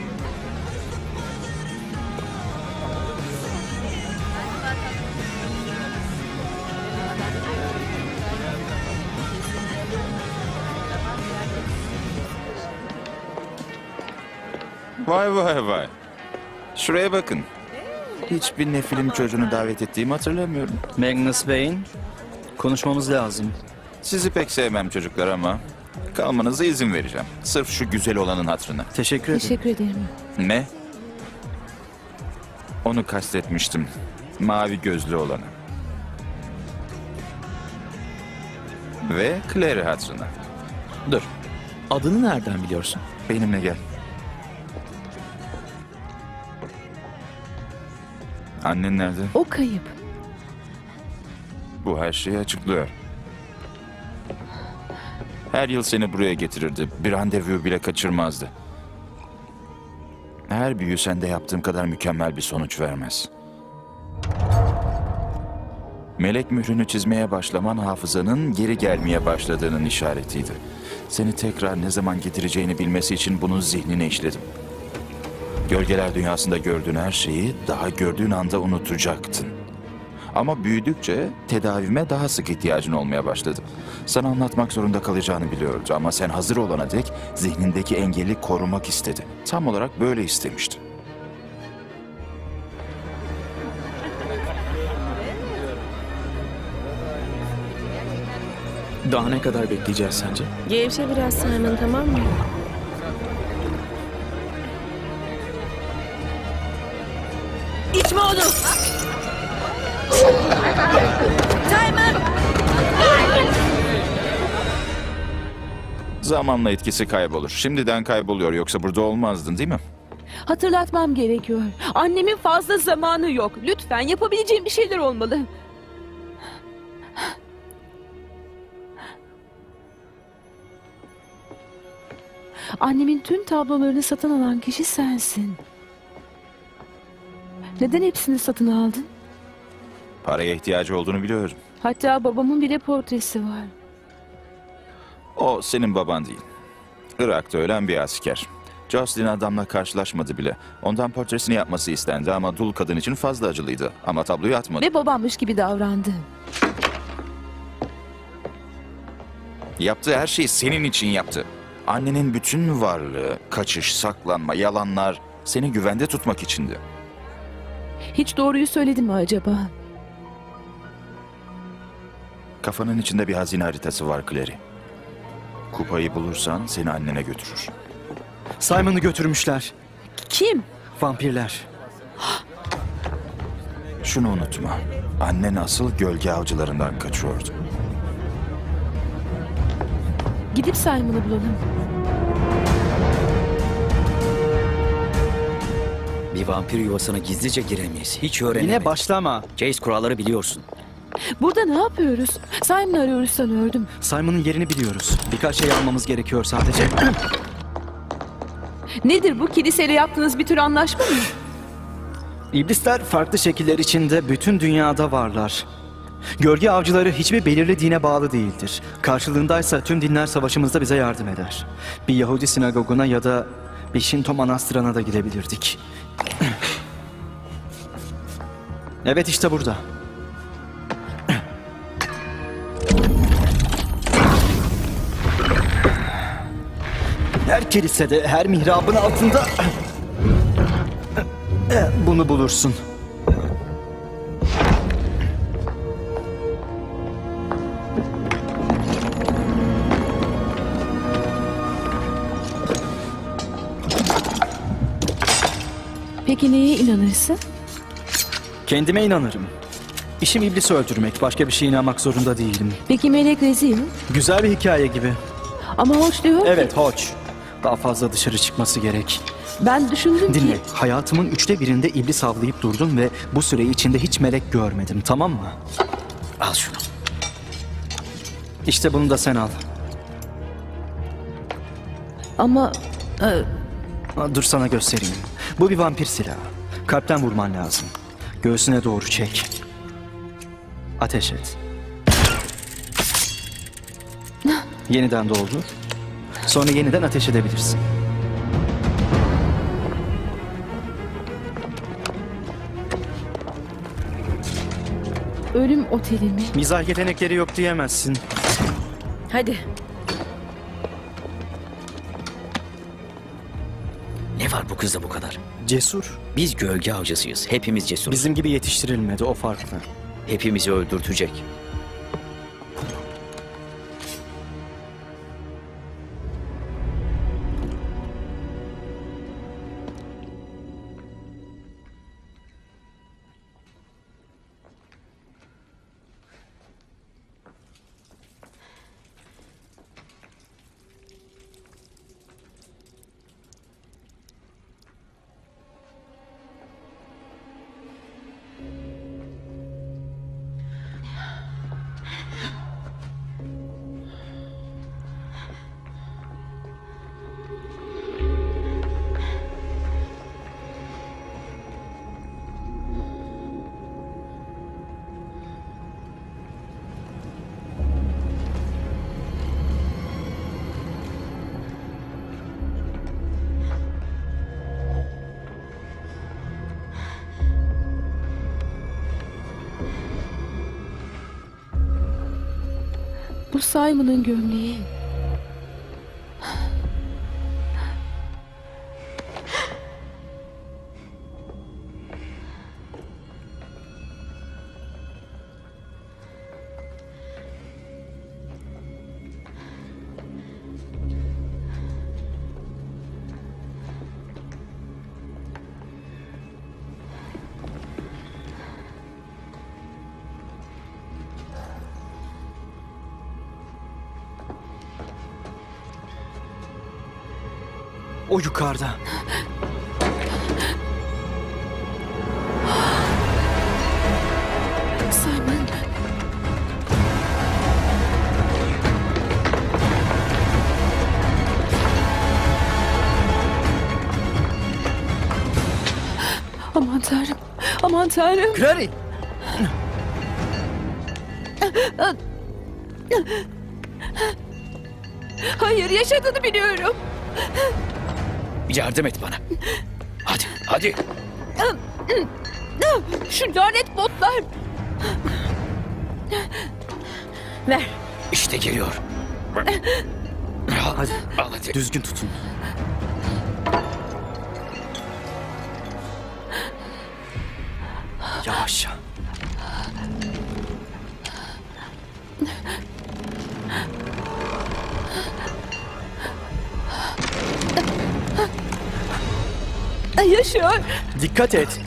Vay vay vay. Şuraya bakın. Hiçbir Nefilim çocuğunu davet ettiğimi hatırlamıyorum. Magnus Bane, konuşmamız lazım. Sizi pek sevmem çocuklar ama kalmanıza izin vereceğim. Sırf şu güzel olanın hatırına. Teşekkür ederim. Teşekkür ederim. Ne? Onu kastetmiştim. Mavi gözlü olanı. Ve Claire hatırına. Dur. Adını nereden biliyorsun? Benimle gel. Annen nerede? O kayıp. Bu her şeyi açıklıyor. Her yıl seni buraya getirirdi. Bir randevu bile kaçırmazdı. Her büyü sende yaptığım kadar mükemmel bir sonuç vermez. Melek mührünü çizmeye başlaman hafızanın geri gelmeye başladığının işaretiydi. Seni tekrar ne zaman getireceğini bilmesi için bunu zihnine işledim. Gölgeler dünyasında gördüğün her şeyi daha gördüğün anda unutacaktın. Ama büyüdükçe tedavime daha sık ihtiyacın olmaya başladı. Sana anlatmak zorunda kalacağını biliyordu ama sen hazır olana dek zihnindeki engeli korumak istedi. Tam olarak böyle istemişti. Daha ne kadar bekleyeceğiz sence? Gevşe biraz Simon, tamam mı? İçme onu! Simon! Zamanla etkisi kaybolur. Şimdiden kayboluyor yoksa burada olmazdın değil mi? Hatırlatmam gerekiyor. Annemin fazla zamanı yok. Lütfen yapabileceğim bir şeyler olmalı. Annemin tüm tablolarını satın alan kişi sensin. Neden hepsini satın aldın? Paraya ihtiyacı olduğunu biliyorum. Hatta babamın bile portresi var. O senin baban değil. Irak'ta ölen bir asker. Jocelyn adamla karşılaşmadı bile. Ondan portresini yapması istendi ama dul kadın için fazla acılıydı. Ama tabloyu atmadı. Ve babammış gibi davrandı. Yaptığı her şeyi senin için yaptı. Annenin bütün varlığı, kaçış, saklanma, yalanlar seni güvende tutmak içindi. Hiç doğruyu söyledi mi acaba? Kafanın içinde bir hazine haritası var Clary. Kupayı bulursan seni annene götürür. Simon'u götürmüşler. Kim? Vampirler. Şunu unutma. Annen asıl gölge avcılarından kaçıyordu. Gidip Simon'u bulalım. Bir vampir yuvasına gizlice giremeyiz. Hiç öğrenemedik. Yine başlama. Chase kuralları biliyorsun. Burada ne yapıyoruz? Simon'u arıyoruz sanıyordum. Simon'un yerini biliyoruz. Birkaç şey almamız gerekiyor sadece. Nedir bu kiliseyle yaptığınız bir tür anlaşma mı? İblisler farklı şekiller içinde bütün dünyada varlar. Gölge avcıları hiçbir belirli dine bağlı değildir. Karşılığındaysa tüm dinler savaşımızda bize yardım eder. Bir Yahudi sinagoguna ya da bir Şinto manastırına da gidebilirdik. Evet, işte burada. Her kilisede, her mihrabın altında bunu bulursun. Peki neye inanırsın? Kendime inanırım. İşim iblisi öldürmek. Başka bir şeye inanmak zorunda değilim. Peki melek rezil? Güzel bir hikaye gibi. Ama hoş diyor ki- Evet, hoş. Daha fazla dışarı çıkması gerek. Ben düşündüm Dinle, ki... hayatımın üçte birinde iblis avlayıp durdum ve bu süre içinde hiç melek görmedim, tamam mı? Al şunu. İşte bunu da sen al. Ama... e, Aa, Dur sana göstereyim. Bu bir vampir silahı. Kalpten vurman lazım. Göğsüne doğru çek. Ateş et. Yeniden doldur. Sonra yeniden ateş edebilirsin. ölüm oteli mi? Mizah yetenekleri yok diyemezsin. Hadi. Ne var bu kızda bu kadar? Cesur. Biz gölge avcısıyız. Hepimiz cesuruz. Bizim gibi yetiştirilmedi, o farklı. Hepimizi öldürtecek. Bu Simon'ın gömleği. O yukarıda. Simon. Aman Tanrım. Aman Tanrım. Clary! Hayır, yaşadığını biliyorum. Yardım et bana. Hadi, hadi. Şu lanet botlar. Ver. İşte geliyor. Hadi, hadi. Düzgün tutun. Yavaşça. Yaşıyor. Dikkat et.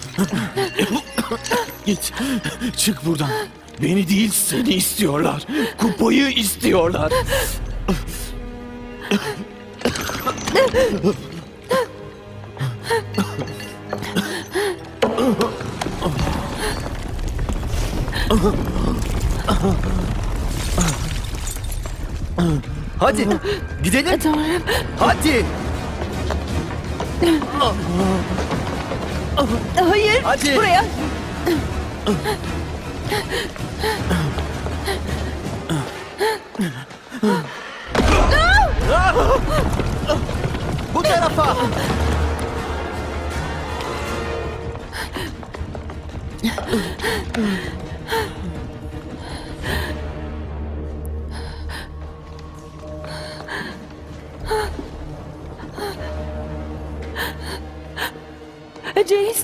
Git. Çık buradan. Beni değil seni istiyorlar. Kupayı istiyorlar. Hadi gidelim. Tanrım. Hadi. Hayır. Hadi. Buraya. Bu tarafa. Jace.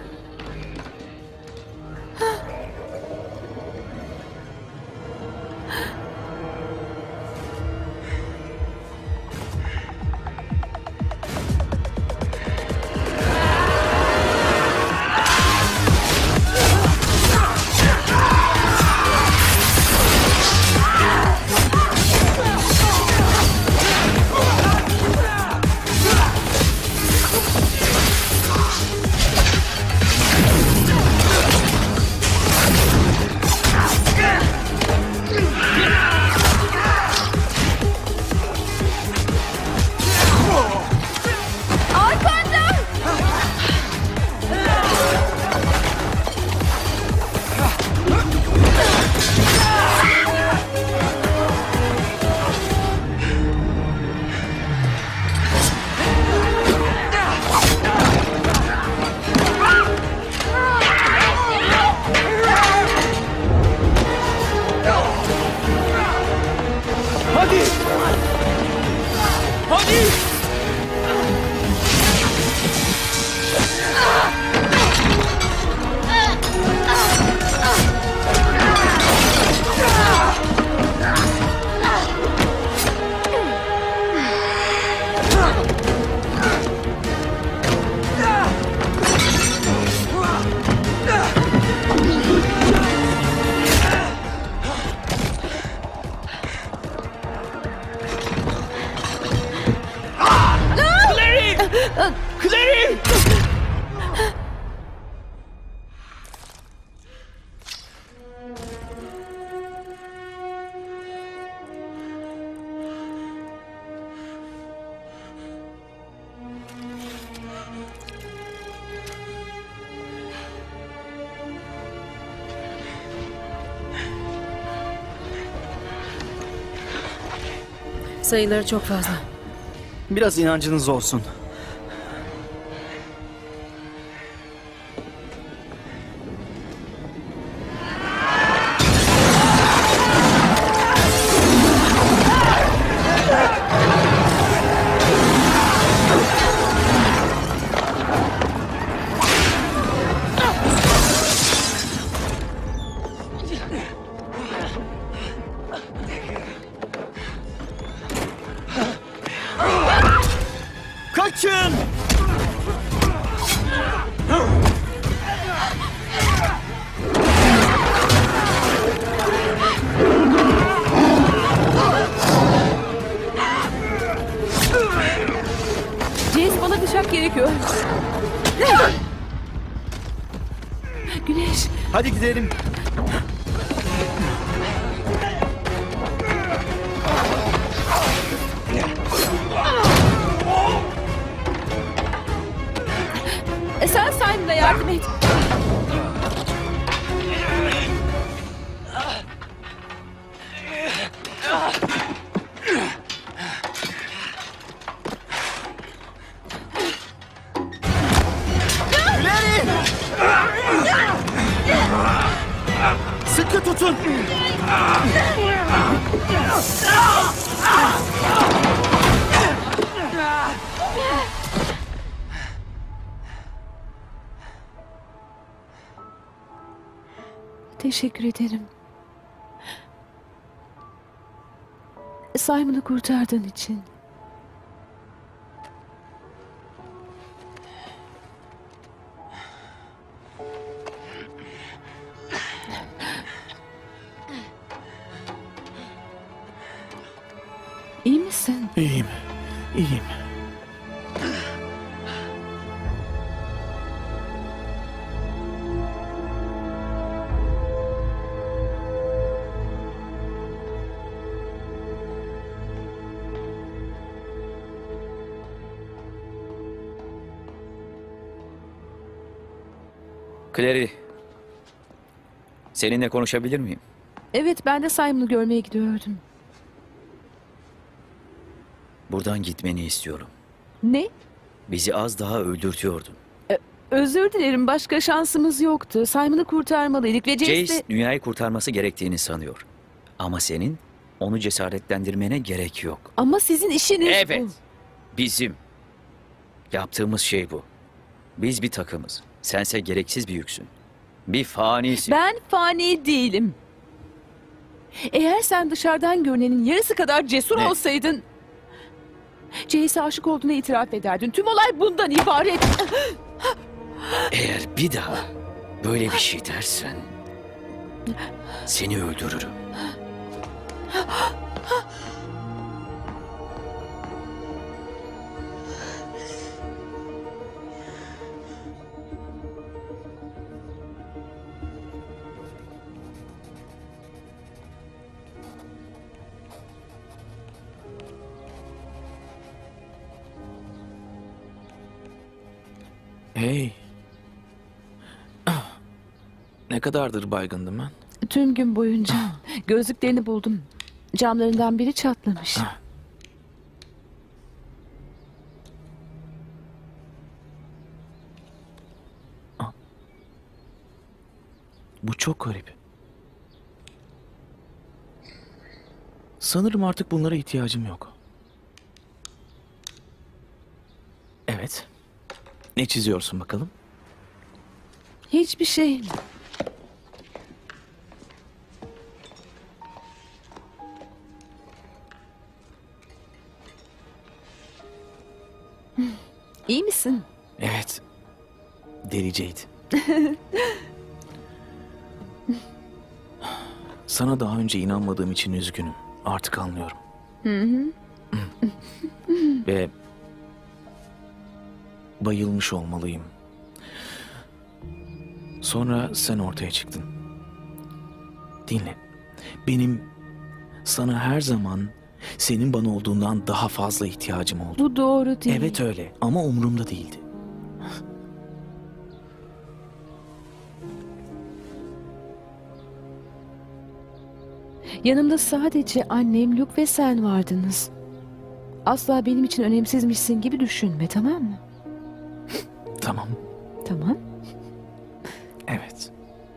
Hadi. Hadi. Clary! Sayıları çok fazla. Biraz inancınız olsun. Kaçın! Jace, bana bıçak gerekiyor. Güneş. Hadi gidelim. E, sen Simon'a yardım et. Sıkı tutun. Teşekkür ederim. Simon'ı kurtardığın için. İyi misin? İyiyim, iyiyim. Clary, seninle konuşabilir miyim? Evet, ben de Simon'u görmeye gidiyordum. Buradan gitmeni istiyorum. Ne? Bizi az daha öldürtüyordun. Ö- Özür dilerim, başka şansımız yoktu. Simon'u kurtarmalıydık ve Jace Jace de... dünyayı kurtarması gerektiğini sanıyor. Ama senin onu cesaretlendirmene gerek yok. Ama sizin işiniz Evet, bu. bizim. Yaptığımız şey bu. Biz bir takımız. Sense gereksiz bir yüksün. Bir fanisin. Ben fani değilim. Eğer sen dışarıdan görünenin yarısı kadar cesur Ne? olsaydın... Jace'e aşık olduğunu itiraf ederdin. Tüm olay bundan ibaret. Eğer bir daha böyle bir şey dersen... seni öldürürüm. Hey. Ne kadardır baygındım ben? Tüm gün boyunca gözlüklerini buldum. Camlarından biri çatlamış. Bu çok garip. Sanırım artık bunlara ihtiyacım yok. Evet. Ne çiziyorsun bakalım? Hiçbir şey. İyi misin? Evet. Deliceydi. Sana daha önce inanmadığım için üzgünüm. Artık anlıyorum. Hı hı. Ve bayılmış olmalıyım. Sonra sen ortaya çıktın. Dinle. Benim sana her zaman senin bana olduğundan daha fazla ihtiyacım oldu. Bu doğru değil. Evet öyle ama umurumda değildi. Yanımda sadece annem, Luke ve sen vardınız. Asla benim için önemsizmişsin gibi düşünme, tamam mı? Tamam. Tamam. Evet.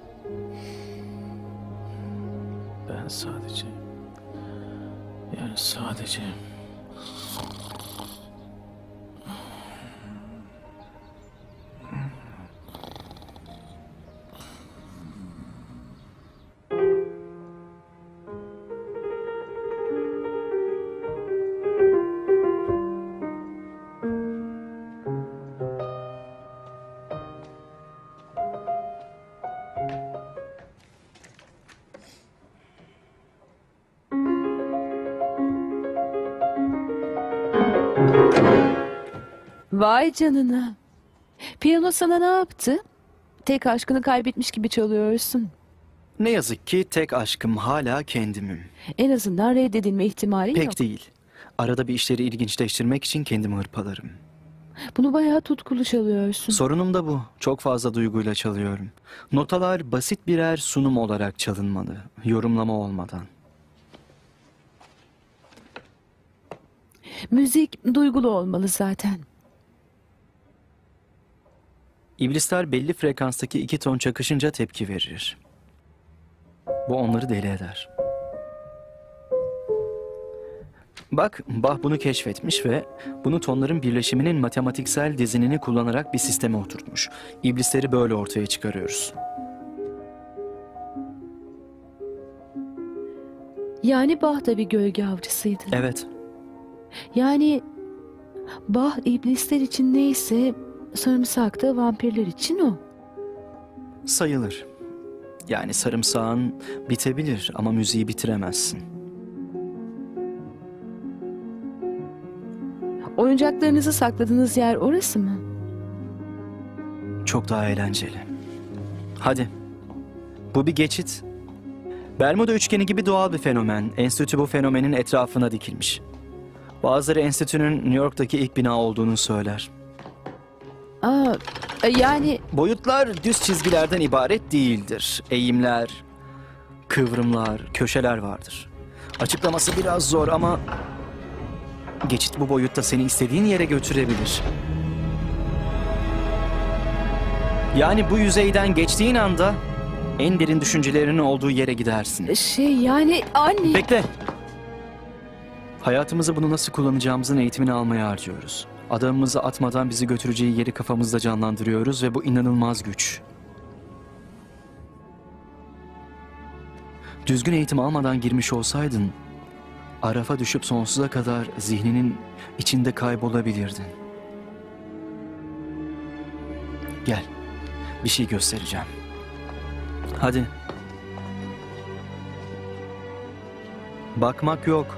Ben sadece... Yani sadece... Vay canına. Piyano sana ne yaptı? Tek aşkını kaybetmiş gibi çalıyorsun. Ne yazık ki tek aşkım hala kendimim. En azından reddedilme ihtimali Pek yok. değil. Arada bir işleri ilginçleştirmek için kendimi hırpalarım. Bunu bayağı tutkulu çalıyorsun. Sorunum da bu. Çok fazla duyguyla çalıyorum. Notalar basit birer sunum olarak çalınmalı. Yorumlama olmadan. Müzik duygulu olmalı zaten. İblisler belli frekanstaki iki ton çakışınca tepki verir. Bu onları deli eder. Bak, Bach bunu keşfetmiş ve bunu tonların birleşiminin matematiksel dizinini kullanarak bir sisteme oturtmuş. İblisleri böyle ortaya çıkarıyoruz. Yani Bach da bir gölge avcısıydı. Evet. Yani Bach iblisler için neyse sarımsak da vampirler için o. Sayılır. Yani sarımsağın bitebilir ama müziği bitiremezsin. Oyuncaklarınızı sakladığınız yer orası mı? Çok daha eğlenceli. Hadi. Bu bir geçit. Bermuda üçgeni gibi doğal bir fenomen. Enstitü bu fenomenin etrafına dikilmiş. Bazıları enstitünün New York'taki ilk bina olduğunu söyler. Aa, yani... Boyutlar düz çizgilerden ibaret değildir. Eğimler, kıvrımlar, köşeler vardır. Açıklaması biraz zor ama... Geçit bu boyutta seni istediğin yere götürebilir. Yani bu yüzeyden geçtiğin anda en derin düşüncelerinin olduğu yere gidersin. Şey yani anne... Bekle. Hayatımızı bunu nasıl kullanacağımızın eğitimini almaya harcıyoruz. Adamımızı atmadan bizi götüreceği yeri kafamızda canlandırıyoruz ve bu inanılmaz güç. Düzgün eğitim almadan girmiş olsaydın, arafa düşüp sonsuza kadar zihninin içinde kaybolabilirdin. Gel, bir şey göstereceğim. Hadi. Bakmak yok.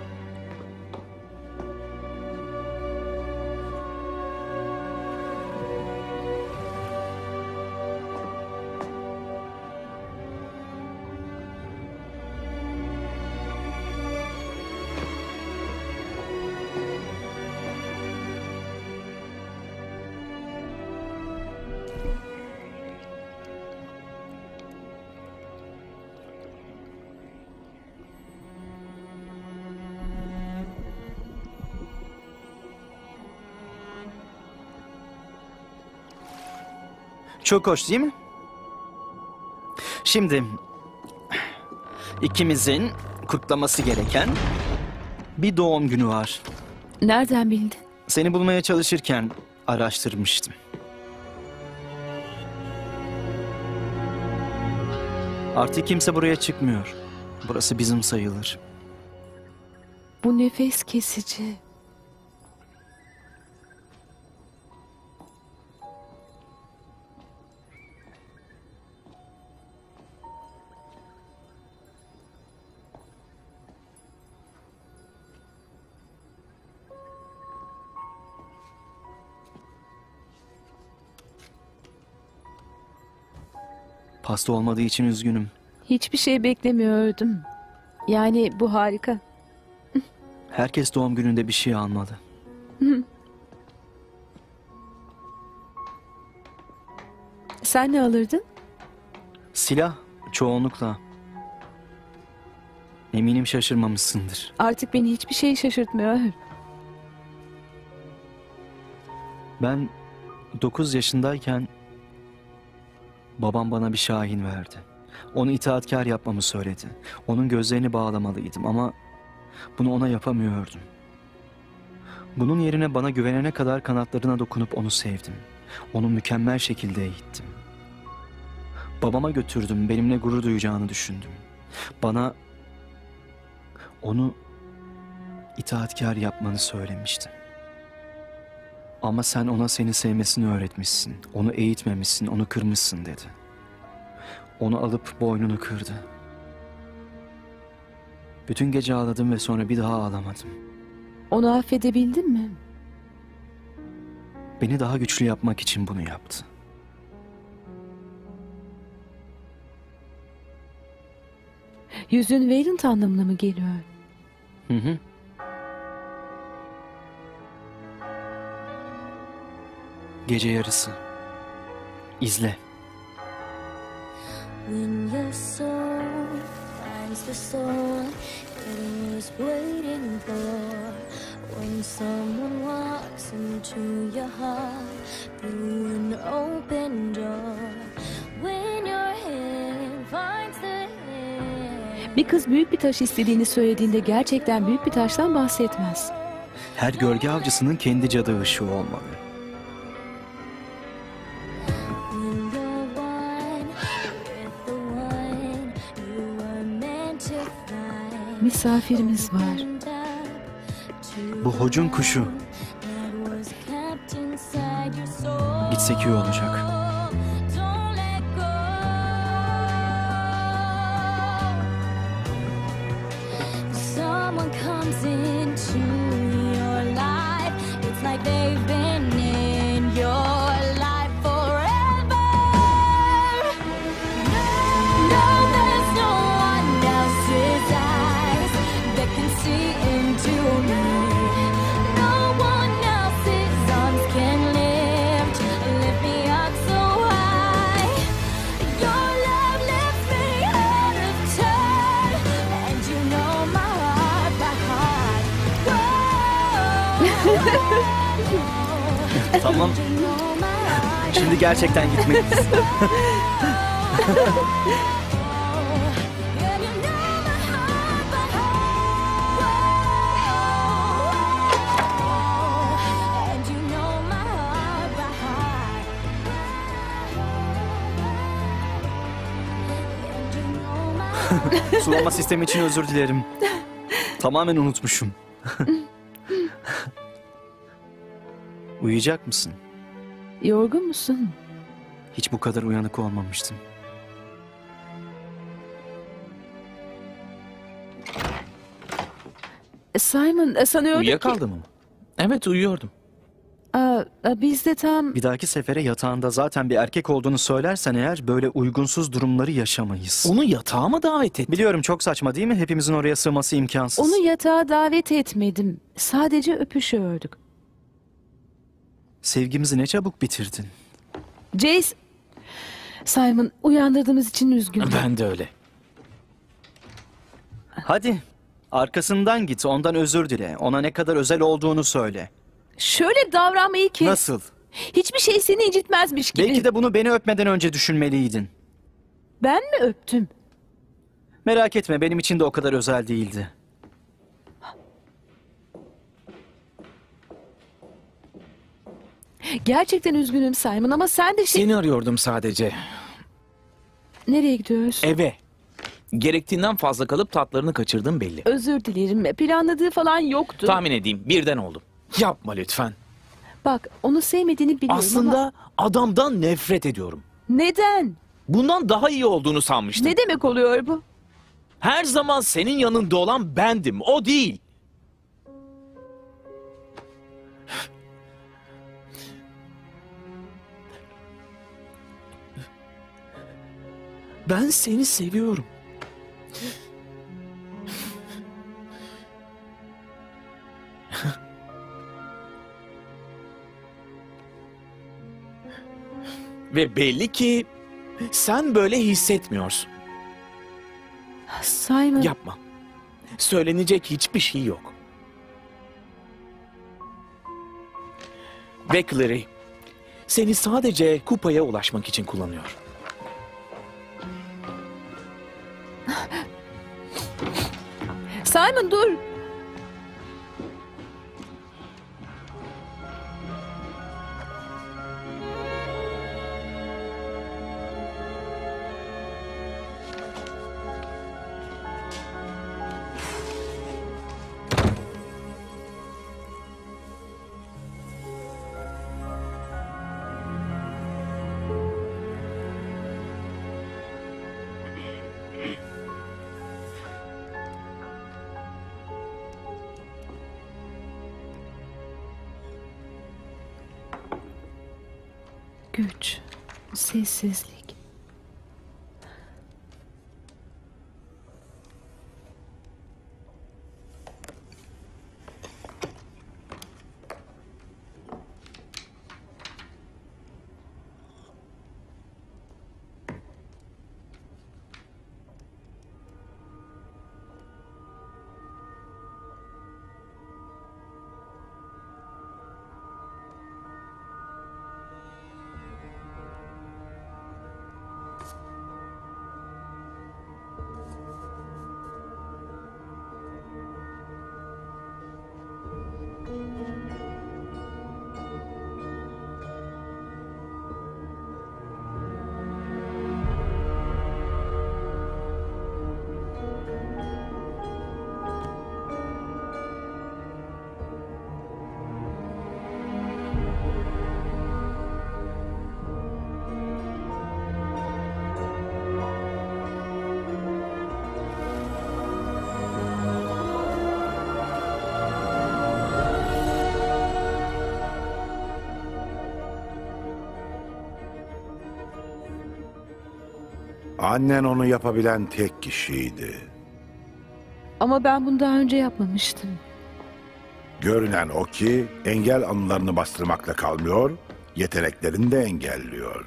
Çok hoş değil mi? Şimdi ikimizin kutlaması gereken bir doğum günü var. Nereden bildin? Seni bulmaya çalışırken araştırmıştım. Artık kimse buraya çıkmıyor. Burası bizim sayılır. Bu nefes kesici. Pasta olmadığı için üzgünüm. Hiçbir şey beklemiyordum. Yani bu harika. Herkes doğum gününde bir şey almalı. Sen ne alırdın? Silah çoğunlukla. Eminim şaşırmamışsındır. Artık beni hiçbir şey şaşırtmıyor. Ben dokuz yaşındayken babam bana bir şahin verdi. Onu itaatkar yapmamı söyledi. Onun gözlerini bağlamalıydım ama bunu ona yapamıyordum. Bunun yerine bana güvenene kadar kanatlarına dokunup onu sevdim. Onu mükemmel şekilde eğittim. Babama götürdüm, benimle gurur duyacağını düşündüm. Bana onu itaatkar yapmanı söylemiştim. Ama sen ona seni sevmesini öğretmişsin. Onu eğitmemişsin, onu kırmışsın dedi. Onu alıp boynunu kırdı. Bütün gece ağladım ve sonra bir daha ağlamadım. Onu affedebildin mi? Beni daha güçlü yapmak için bunu yaptı. Yüzün Valiant anlamına mı geliyor? Hı hı. Gece yarısı. İzle. When your soul finds the soul it was waiting for. When someone walks into your heart through an open door. When your hand finds the hand. Bir kız büyük bir taş istediğini söylediğinde gerçekten büyük bir taştan bahsetmez. Her gölge avcısının kendi cadı ışığı olmalı. Misafirimiz var. Bu hocun kuşu. Gitsek iyi olacak. Someone comes into your life. It's like they've been in your life forever. No, there's no one else's eyes that can see into me. No one else's arms can lift, lift me up so high. Your love lifts me out of time, and you know my heart by heart. Tamam. Şimdi gerçekten gitmeliyiz. Sulama sistemi için özür dilerim. Tamamen unutmuşum. Uyuyacak mısın? Yorgun musun? Hiç bu kadar uyanık olmamıştım. Simon, sanıyordum ki... Uyuyakaldım mı? Evet, uyuyordum. Aa, biz de tam... Bir dahaki sefere yatağında zaten bir erkek olduğunu söylersen eğer böyle uygunsuz durumları yaşamayız. Onu yatağa mı davet ettin? Biliyorum, çok saçma değil mi? Hepimizin oraya sığması imkansız. Onu yatağa davet etmedim. Sadece öpüşüyorduk. Sevgimizi ne çabuk bitirdin. Jace... Simon, uyandırdığımız için üzgünüm. Ben de öyle. Hadi, arkasından git, ondan özür dile. Ona ne kadar özel olduğunu söyle. Şöyle davranmayı kes. Nasıl? Hiçbir şey seni incitmezmiş gibi. Belki de bunu beni öpmeden önce düşünmeliydin. Ben mi öptüm? Merak etme, benim için de o kadar özel değildi. Gerçekten üzgünüm Simon ama sen de şey... Seni arıyordum sadece. Nereye gidiyoruz? Eve. Gerektiğinden fazla kalıp tatlarını kaçırdım belli. Özür dilerim. Planladığı falan yoktu. Tahmin edeyim, birden oldum. Yapma lütfen. Bak, onu sevmediğini biliyorum Aslında ama... adamdan nefret ediyorum. Neden? Bundan daha iyi olduğunu sanmıştım. Ne demek oluyor bu? Her zaman senin yanında olan bendim, o değil. Ben seni seviyorum. Ve belli ki sen böyle hissetmiyorsun. Simon... Yapma. Söylenecek hiçbir şey yok. Ve Clary, seni sadece kupaya ulaşmak için kullanıyor. Simon dur. güç, sessizlik. Annen onu yapabilen tek kişiydi. Ama ben bunu daha önce yapmamıştım. Görünen o ki engel anılarını bastırmakla kalmıyor, yeteneklerini de engelliyor.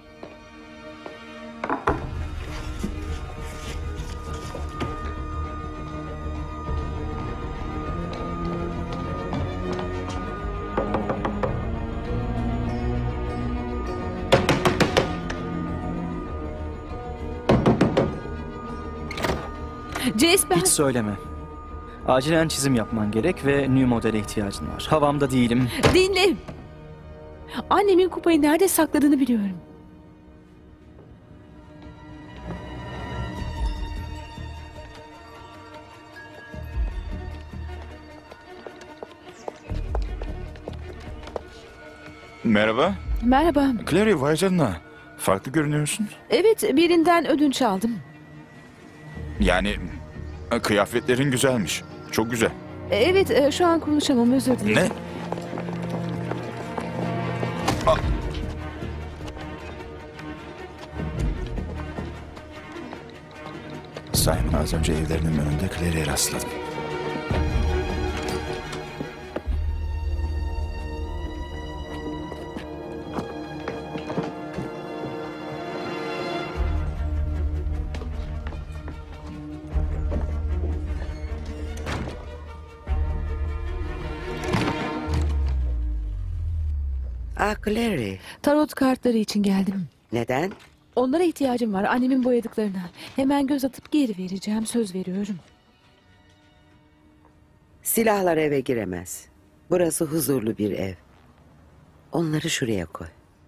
Jace ben... Hiç söyleme. Acilen çizim yapman gerek ve new modele ihtiyacın var. Havamda değilim. Dinle. Annemin kupayı nerede sakladığını biliyorum. Merhaba. Merhaba. Clary, vay canına. Farklı görünüyorsun. Evet, birinden ödünç aldım. Yani e, kıyafetlerin güzelmiş. Çok güzel. Evet, e, şu an konuşamam, özür dilerim. Ne? Aa. Simon, az önce evlerinin önünde Clary'e rastladım. Ah Clary, Tarot kartları için geldim. neden? Onlara ihtiyacım var, annemin boyadıklarına. Hemen göz atıp geri vereceğim, söz veriyorum. Silahlar eve giremez. Burası huzurlu bir ev. Onları şuraya koy.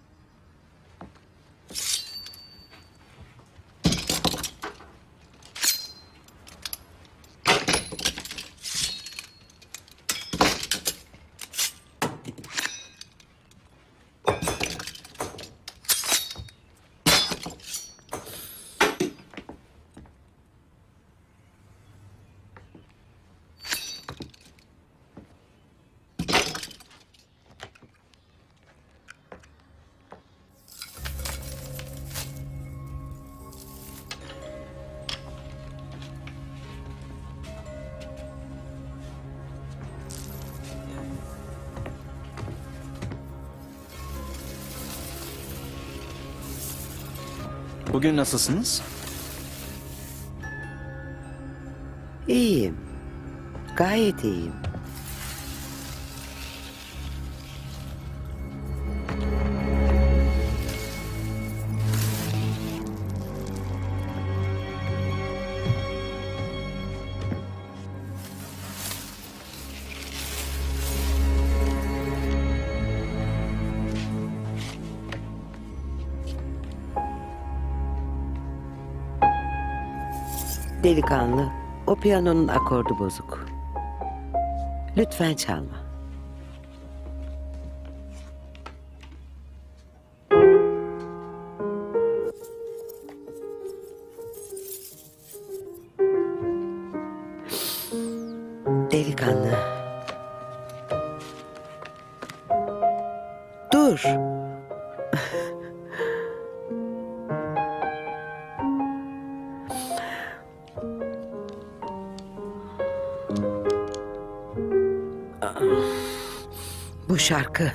Bugün nasılsınız? İyiyim. Gayet iyiyim. Delikanlı, o piyanonun akordu bozuk. Lütfen çalma. Delikanlı. Dur. şarkı.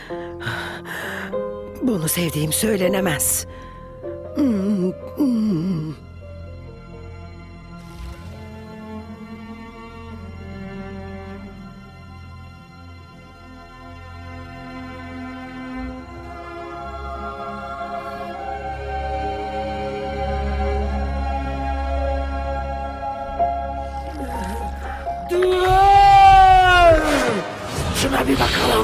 Bunu sevdiğim söylenemez. Hmm, hmm. Şuna bir bakalım.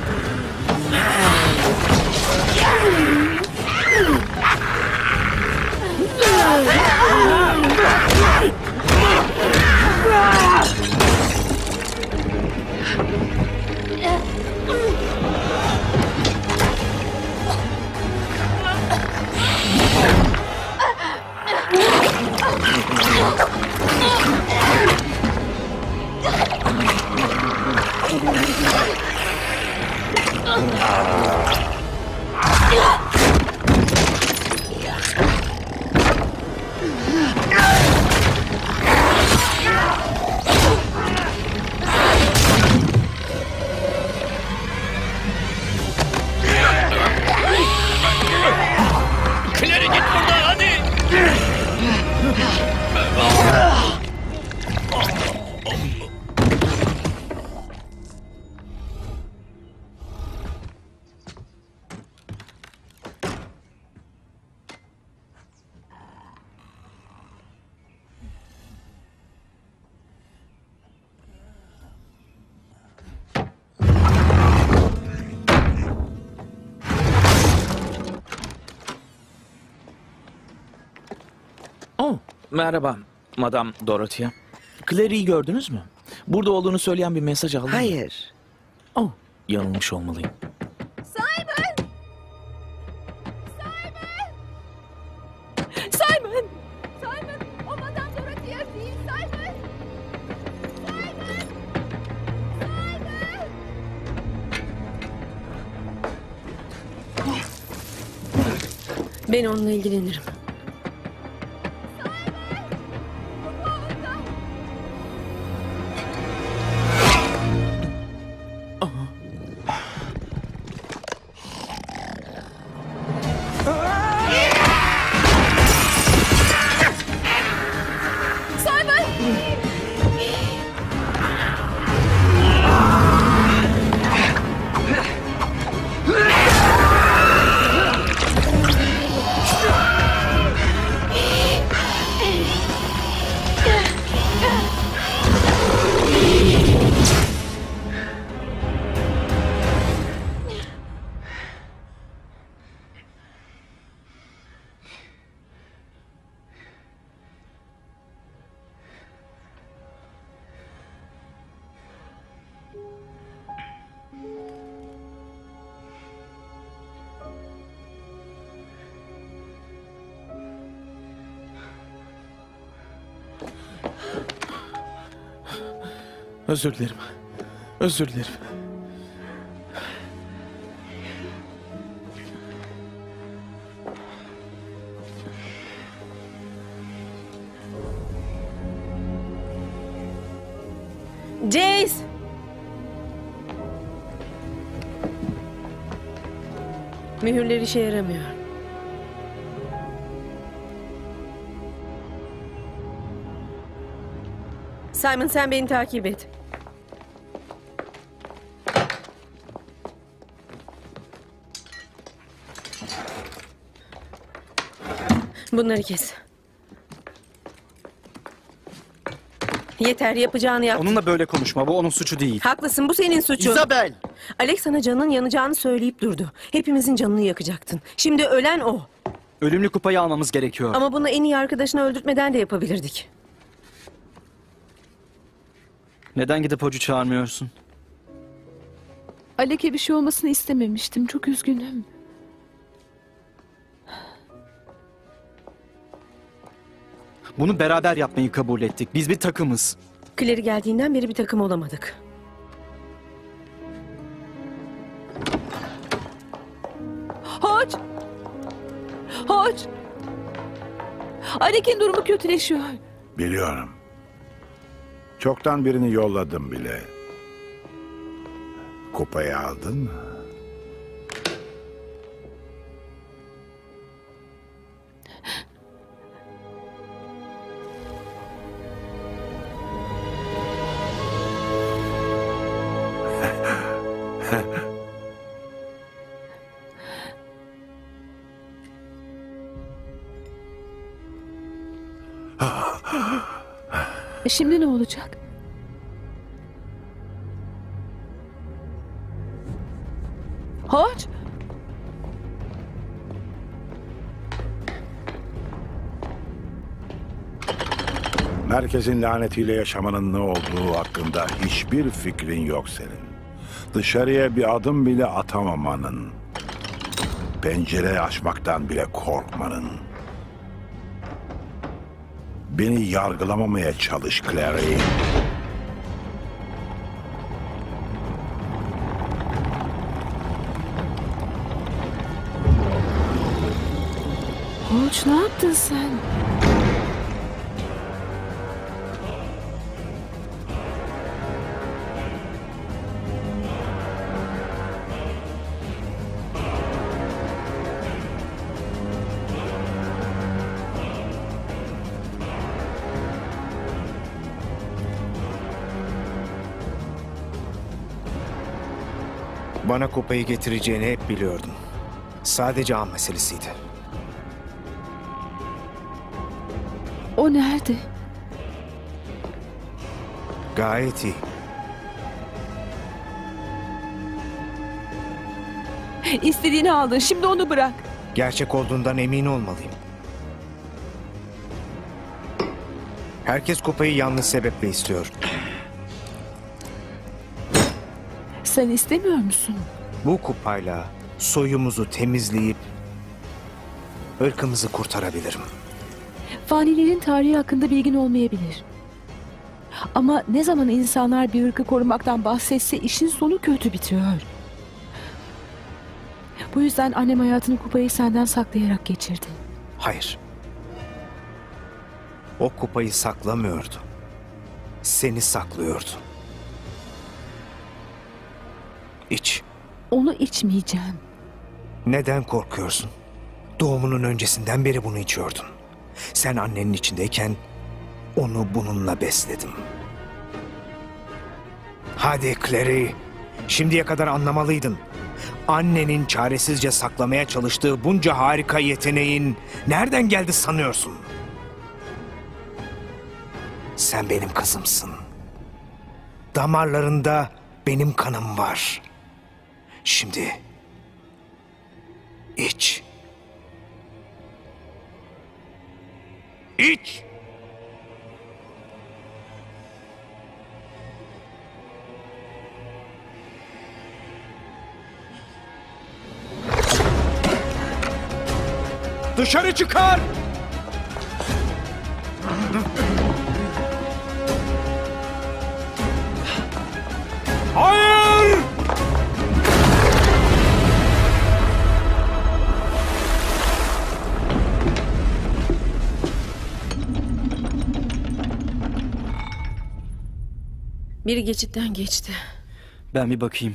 Clary git buradan hadi. Oh, merhaba Madam Dorothea. Clary'i gördünüz mü? Burada olduğunu söyleyen bir mesaj aldım. Hayır. Oh, yanılmış olmalıyım. Simon! Simon! Simon! O Madame Dorothea değil Simon! Simon! Ben onunla ilgilenirim. Özür dilerim. Özür dilerim. Jace! Mühürler işe yaramıyor. Simon sen beni takip et. Bunları kes. Yeter yapacağını yap. Onunla böyle konuşma. Bu onun suçu değil. Haklısın bu senin suçun. Isabel! Alex sana canının yanacağını söyleyip durdu. Hepimizin canını yakacaktın. Şimdi ölen o. Ölümlü kupayı almamız gerekiyor. Ama bunu en iyi arkadaşını öldürtmeden de yapabilirdik. Neden gidip hocu çağırmıyorsun? Alek'e bir şey olmasını istememiştim. Çok üzgünüm. Bunu beraber yapmayı kabul ettik. Biz bir takımız. Clary geldiğinden beri bir takım olamadık. Hoç! Hoç! Alek'in durumu kötüleşiyor. Biliyorum. Çoktan birini yolladım bile. kupayı aldın mı? E şimdi ne olacak? Haç! Merkezin lanetiyle yaşamanın ne olduğu hakkında hiçbir fikrin yok senin. Dışarıya bir adım bile atamamanın. Pencere açmaktan bile korkmanın. Beni yargılamamaya çalış Clary. Haç, ne yaptın sen? Bana kupayı getireceğini hep biliyordum. Sadece an meselesiydi. O nerede? Gayet iyi. İstediğini aldın. Şimdi onu bırak. Gerçek olduğundan emin olmalıyım. Herkes kupayı yanlış sebeple istiyor. Sen istemiyor musun? Bu kupayla soyumuzu temizleyip ırkımızı kurtarabilirim. Fanilerin tarihi hakkında bilgin olmayabilir. Ama ne zaman insanlar bir ırkı korumaktan bahsetse işin sonu kötü bitiyor. Bu yüzden annem hayatını kupayı senden saklayarak geçirdi. Hayır. O kupayı saklamıyordu. Seni saklıyordu. İç. Onu içmeyeceğim. Neden korkuyorsun? Doğumunun öncesinden beri bunu içiyordun. Sen annenin içindeyken onu bununla besledim. Hadi Clary, şimdiye kadar anlamalıydın. Annenin çaresizce saklamaya çalıştığı bunca harika yeteneğin nereden geldi sanıyorsun? Sen benim kızımsın. Damarlarında benim kanım var. Şimdi iç. İç. Dışarı çıkar! Hayır! Biri geçitten geçti. Ben bir bakayım.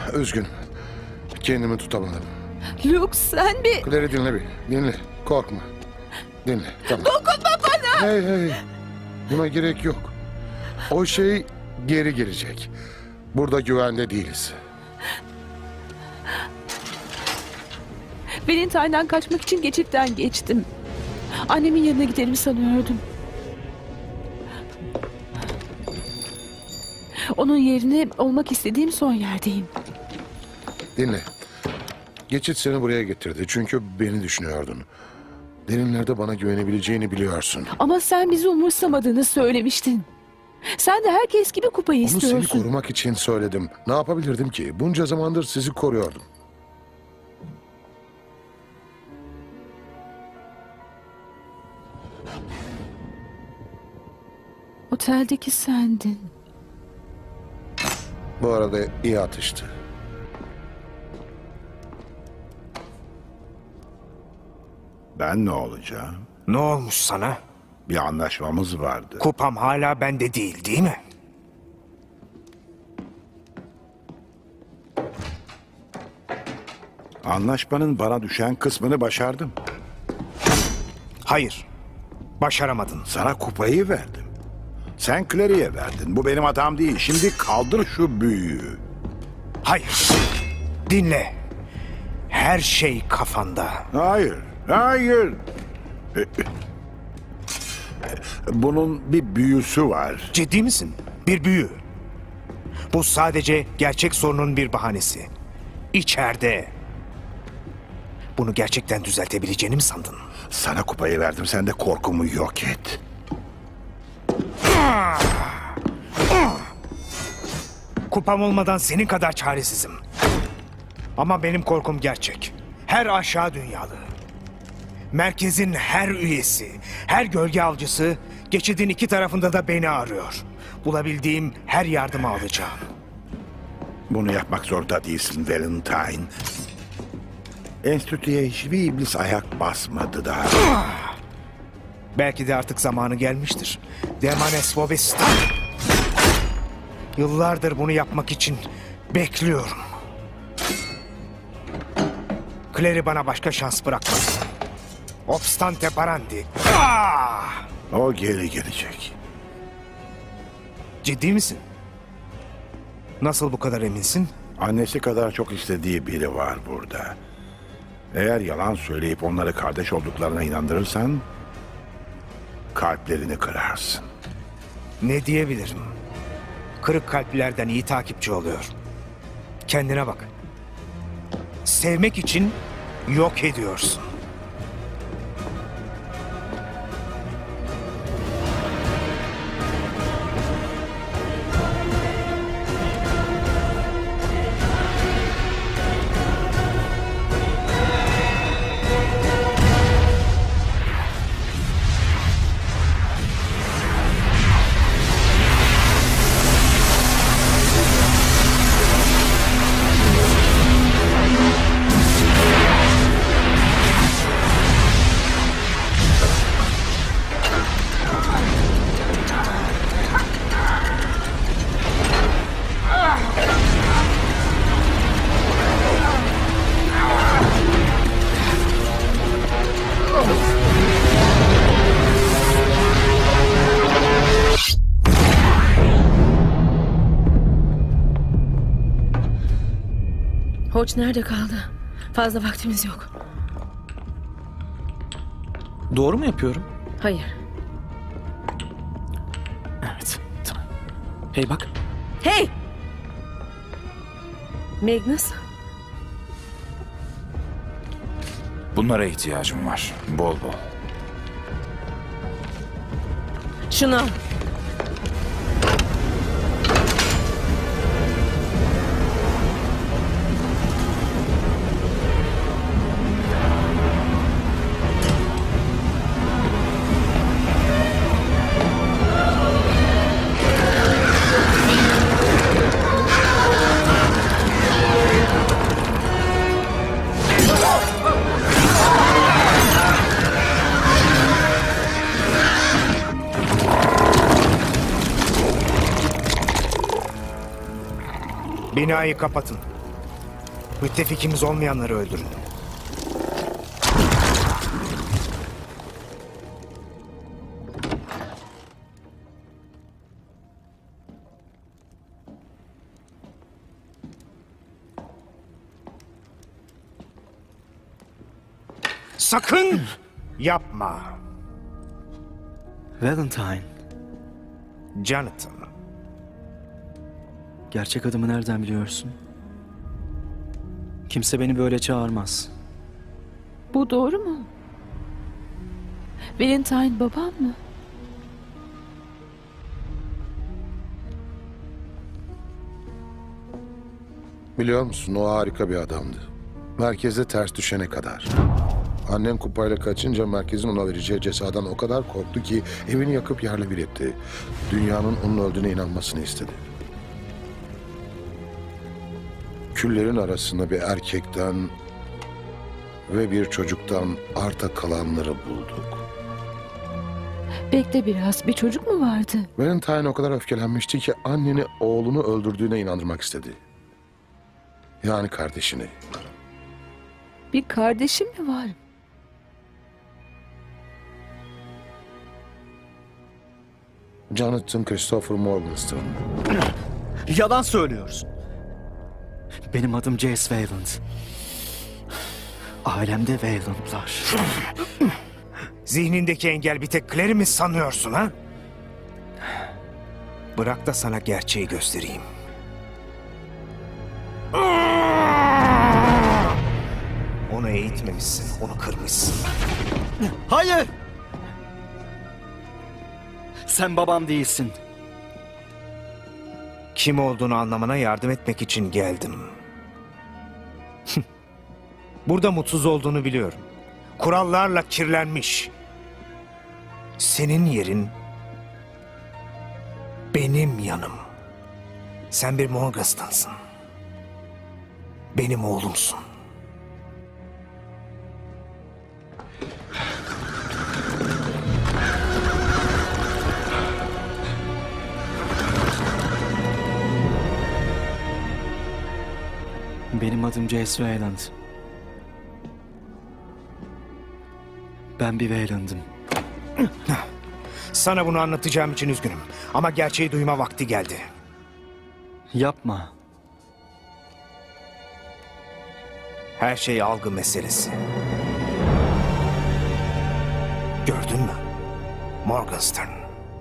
Üzgünüm. Kendimi tutamadım. Luke sen bir... Clary dinle bir. Dinle. Korkma. Dinle. Tamam. Dokunma bana! Hey hey. Buna gerek yok. O şey geri gelecek. Burada güvende değiliz. Valentine'dan kaçmak için geçitten geçtim. Annemin yanına gidelim sanıyordum. Onun yerine olmak istediğim son yerdeyim. Dinle. Geçit seni buraya getirdi. Çünkü beni düşünüyordun. Derinlerde bana güvenebileceğini biliyorsun. Ama sen bizi umursamadığını söylemiştin. Sen de herkes gibi kupayı Onu istiyorsun. seni korumak için söyledim. Ne yapabilirdim ki? Bunca zamandır sizi koruyordum. Oteldeki sendin. Bu arada iyi atıştı. Ben ne olacağım? Ne olmuş sana? Bir anlaşmamız vardı. Kupam hala bende değil, değil mi? Anlaşmanın bana düşen kısmını başardım. Hayır. Başaramadın. Sana kupayı verdim. Sen Clary'e verdin. Bu benim hatam değil. Şimdi kaldır şu büyüyü. Hayır. Dinle. Her şey kafanda. Hayır. Hayır. Bunun bir büyüsü var. Ciddi misin? Bir büyü. Bu sadece gerçek sorunun bir bahanesi. İçeride. Bunu gerçekten düzeltebileceğini mi sandın? Sana kupayı verdim. Sen de korkumu yok et. Kupam olmadan senin kadar çaresizim. Ama benim korkum gerçek. Her aşağı dünyalı, merkezin her üyesi, her gölge avcısı geçidin iki tarafında da beni arıyor. Bulabildiğim her yardımı alacağım. Bunu yapmak zorunda değilsin Valentine. Enstitüye hiçbir iblis ayak basmadı daha. Belki de artık zamanı gelmiştir. Demanes Vobista. Yıllardır bunu yapmak için bekliyorum. Clary bana başka şans bırakmaz. Obstante parandi. Ah! O geri gelecek. Ciddi misin? Nasıl bu kadar eminsin? Annesi kadar çok istediği biri var burada. Eğer yalan söyleyip onları kardeş olduklarına inandırırsan kalplerini kırarsın. Ne diyebilirim? Kırık kalplilerden iyi takipçi oluyor. Kendine bak. Sevmek için yok ediyorsun. Hoç nerede kaldı? Fazla vaktimiz yok. Doğru mu yapıyorum? Hayır. Evet, tamam. Hey bak. Hey! Magnus? Bunlara ihtiyacım var. Bol bol. Şunu al. Binayı kapatın. Müttefikimiz olmayanları öldürün. Sakın yapma. Valentine. Jonathan. Gerçek adımı nereden biliyorsun? Kimse beni böyle çağırmaz. Bu doğru mu? Valentine baban mı? Biliyor musun, o harika bir adamdı. Merkezde ters düşene kadar. Annen kupayla kaçınca merkezin ona vereceği cezadan o kadar korktu ki evini yakıp yerle bir etti. Dünyanın onun öldüğüne inanmasını istedi. Küllerin arasında bir erkekten ve bir çocuktan arta kalanları bulduk. Bekle biraz. Bir çocuk mu vardı? Valentine o kadar öfkelenmişti ki anneni oğlunu öldürdüğüne inandırmak istedi. Yani kardeşini. Bir kardeşim mi var? Jonathan Christopher Morgenstern. Yalan söylüyorsun. Benim adım Jace Wayland. Ailemde Wayland'lar. Zihnindeki engel bir tek Claire'i mi sanıyorsun ha? Bırak da sana gerçeği göstereyim. Onu eğitmemişsin, onu kırmışsın. Hayır! Sen babam değilsin. Kim olduğunu anlamana yardım etmek için geldim. Burada mutsuz olduğunu biliyorum. Kurallarla kirlenmiş. Senin yerin benim yanım. Sen bir Morgenstern'sın. Benim oğlumsun. Benim adım Jace Wayland. Ben bir Wayland'ım. Sana bunu anlatacağım için üzgünüm. Ama gerçeği duyma vakti geldi. Yapma. Her şey algı meselesi. Gördün mü? Morgenstern.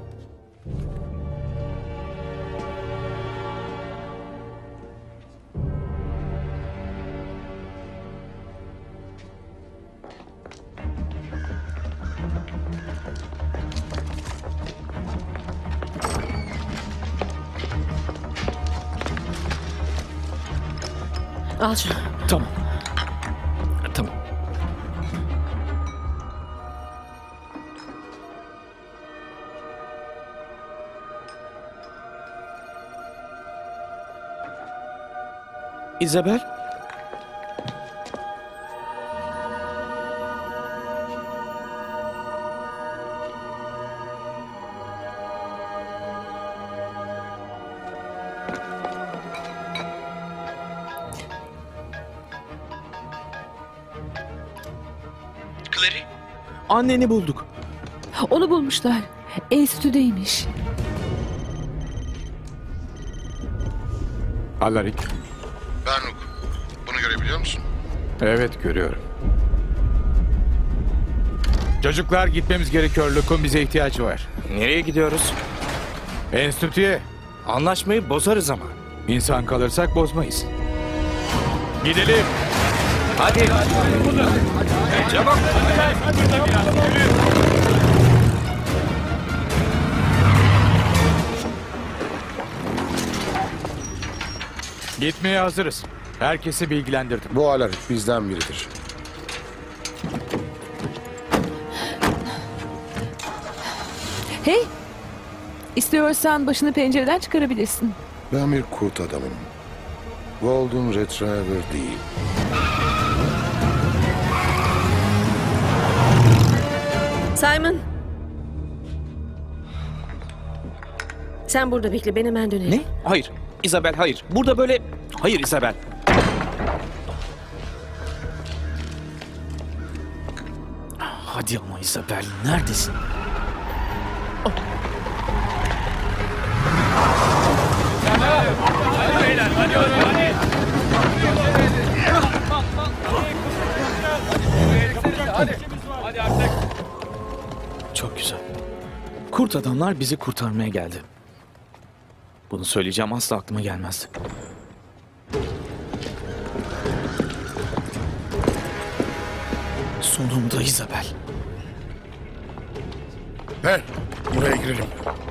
Al şunu. Tamam. Tamam. Isabel? Clary? Anneni bulduk. Onu bulmuşlar. Enstitüdeymiş. Alarik. Bernuk, bunu görebiliyor musun? Evet, görüyorum. Çocuklar, gitmemiz gerekiyor. Luke'un bize ihtiyacı var. Nereye gidiyoruz? Enstitüye. Anlaşmayı bozarız ama. İnsan kalırsak bozmayız. Gidelim. Hadi. Çabuk. Gitmeye hazırız. Herkesi bilgilendirdim. Bu Alarik bizden biridir. Hey! İstiyorsan başını pencereden çıkarabilirsin. Ben bir kurt adamım. Golden Retriever değil. Simon. Sen burada bekle, ben hemen dönerim. Ne? Hayır. Isabel hayır. Burada böyle... Hayır Isabel. Hadi ama Isabel, neredesin? Oh. Çok güzel. Kurt adamlar bizi kurtarmaya geldi. Bunu söyleyeceğim, asla aklıma gelmezdi. Sonunda Isabel. Ver, buraya girelim.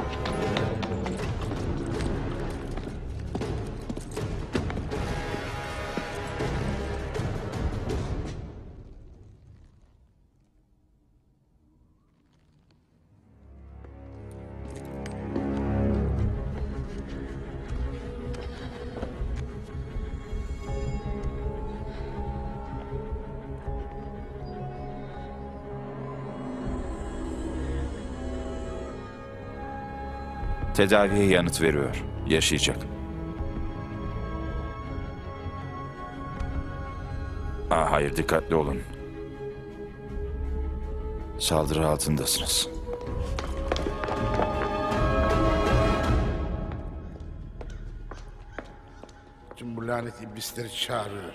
Tedaviye yanıt veriyor. Yaşayacak. Aa, hayır, dikkatli olun. Saldırı altındasınız. Tüm bu lanet iblisleri çağırıyor.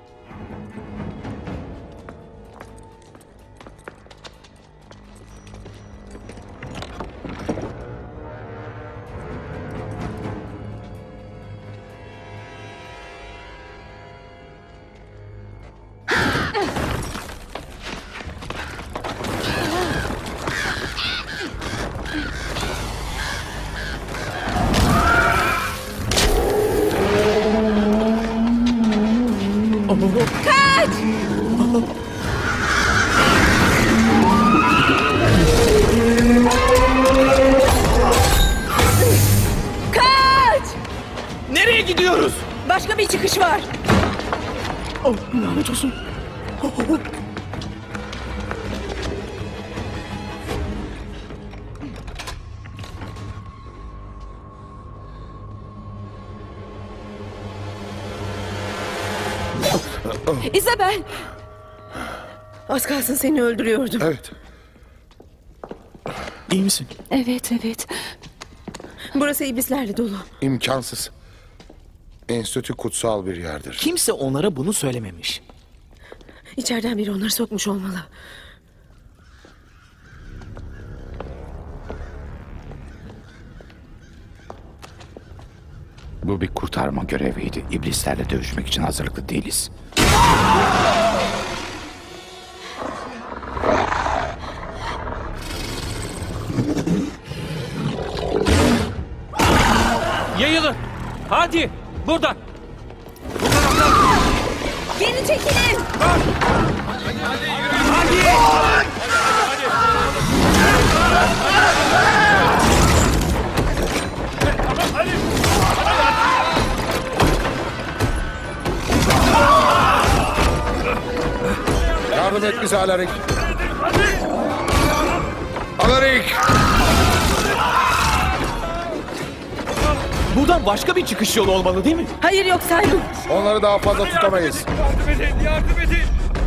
Kaç! Kaç! Nereye gidiyoruz? Başka bir çıkış var. Oh, lanet olsun. Oh, oh, oh. Isabel! Az kalsın seni öldürüyordum. Evet. İyi misin? Evet, evet. Burası iblislerle dolu. İmkansız. Enstitü kutsal bir yerdir. Kimse onlara bunu söylememiş. İçeriden biri onları sokmuş olmalı. Bu bir kurtarma göreviydi. İblislerle dövüşmek için hazırlıklı değiliz. Yayılın. Hadi. Buradan. Geri çekilin. Yardım et bize Alarik. Alarik! Buradan başka bir çıkış yolu olmalı değil mi? Hayır yok Simon. Onları daha fazla tutamayız. Yardım edin. Yardım edin.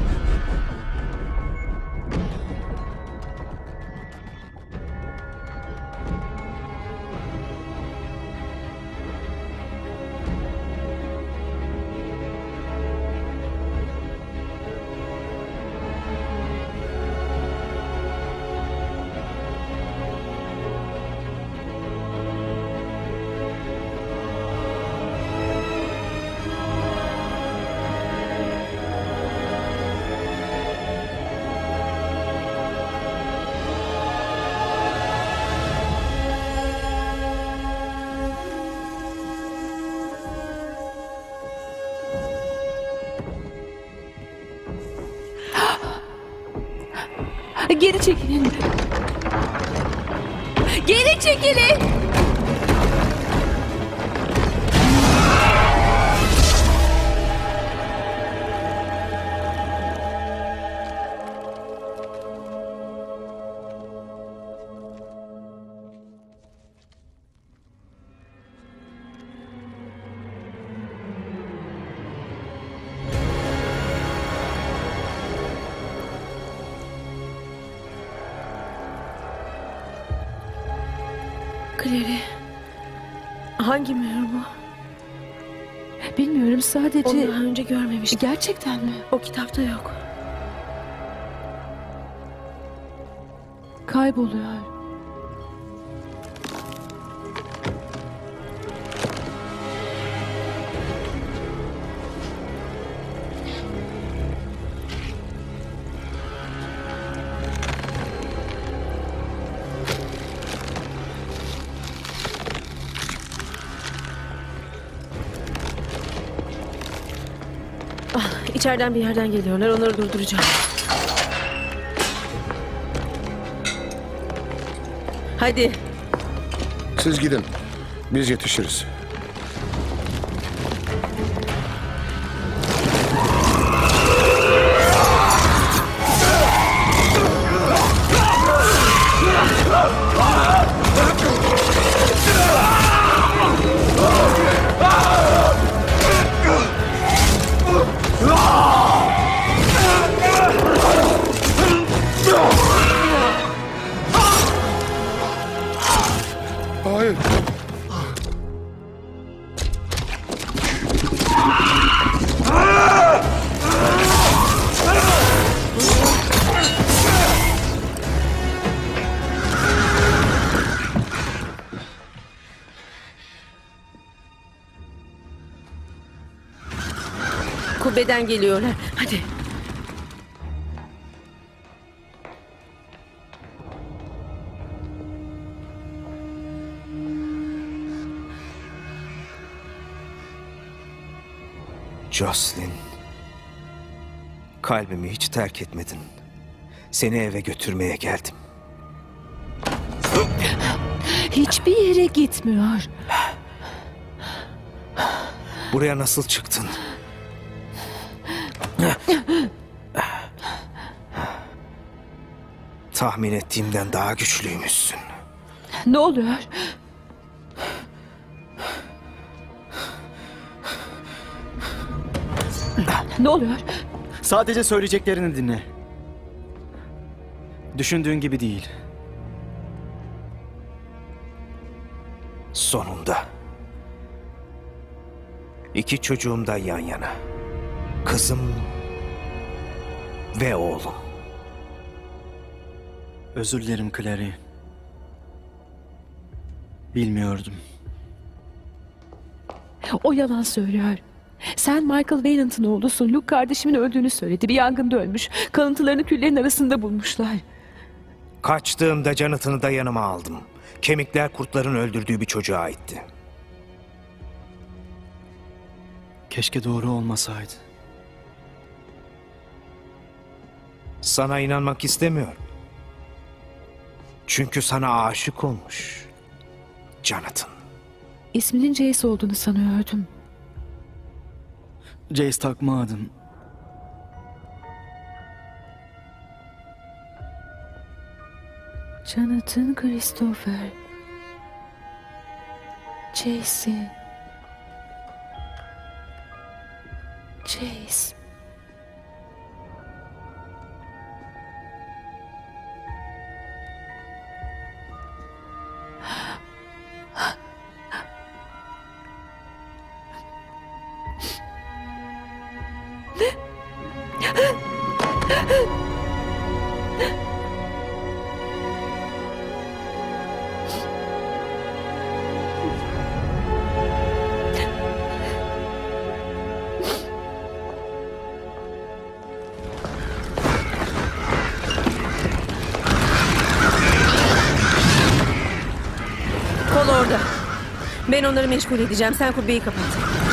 Geri çekilin. Geri çekilin. Clary. Hangi mühür bu? Bilmiyorum, sadece... Onu daha önce görmemiştim. Gerçekten mi? O kitapta yok. Kayboluyor. Ah, içeriden bir yerden geliyorlar. Onları durduracağım. Hadi. Siz gidin. Biz yetişiriz. Hayır. Kubbeden geliyorlar. Hadi. Jocelyn, kalbimi hiç terk etmedin. Seni eve götürmeye geldim. Hiçbir yere gitmiyor. Buraya nasıl çıktın? Tahmin ettiğimden daha güçlüymüşsün. Ne oluyor? Ne oluyor? Sadece söyleyeceklerini dinle. Düşündüğün gibi değil. Sonunda. İki çocuğum da yan yana. Kızım ve oğlum. Özür dilerim Clary. Bilmiyordum. O yalan söylüyor. Sen Michael Valent'ın oğlusun. Luke kardeşimin öldüğünü söyledi. Bir yangında ölmüş. Kalıntılarını küllerin arasında bulmuşlar. Kaçtığımda Jonathan'ı da yanıma aldım. Kemikler kurtların öldürdüğü bir çocuğa aitti. Keşke doğru olmasaydı. Sana inanmak istemiyorum. Çünkü sana aşık olmuş. Jonathan. İsminin Jace olduğunu sanıyordum. Jace takma adım. Jonathan Christopher. Jace. Jace. Kol orada. Ben onları meşgul edeceğim. Sen kubbeyi kapat.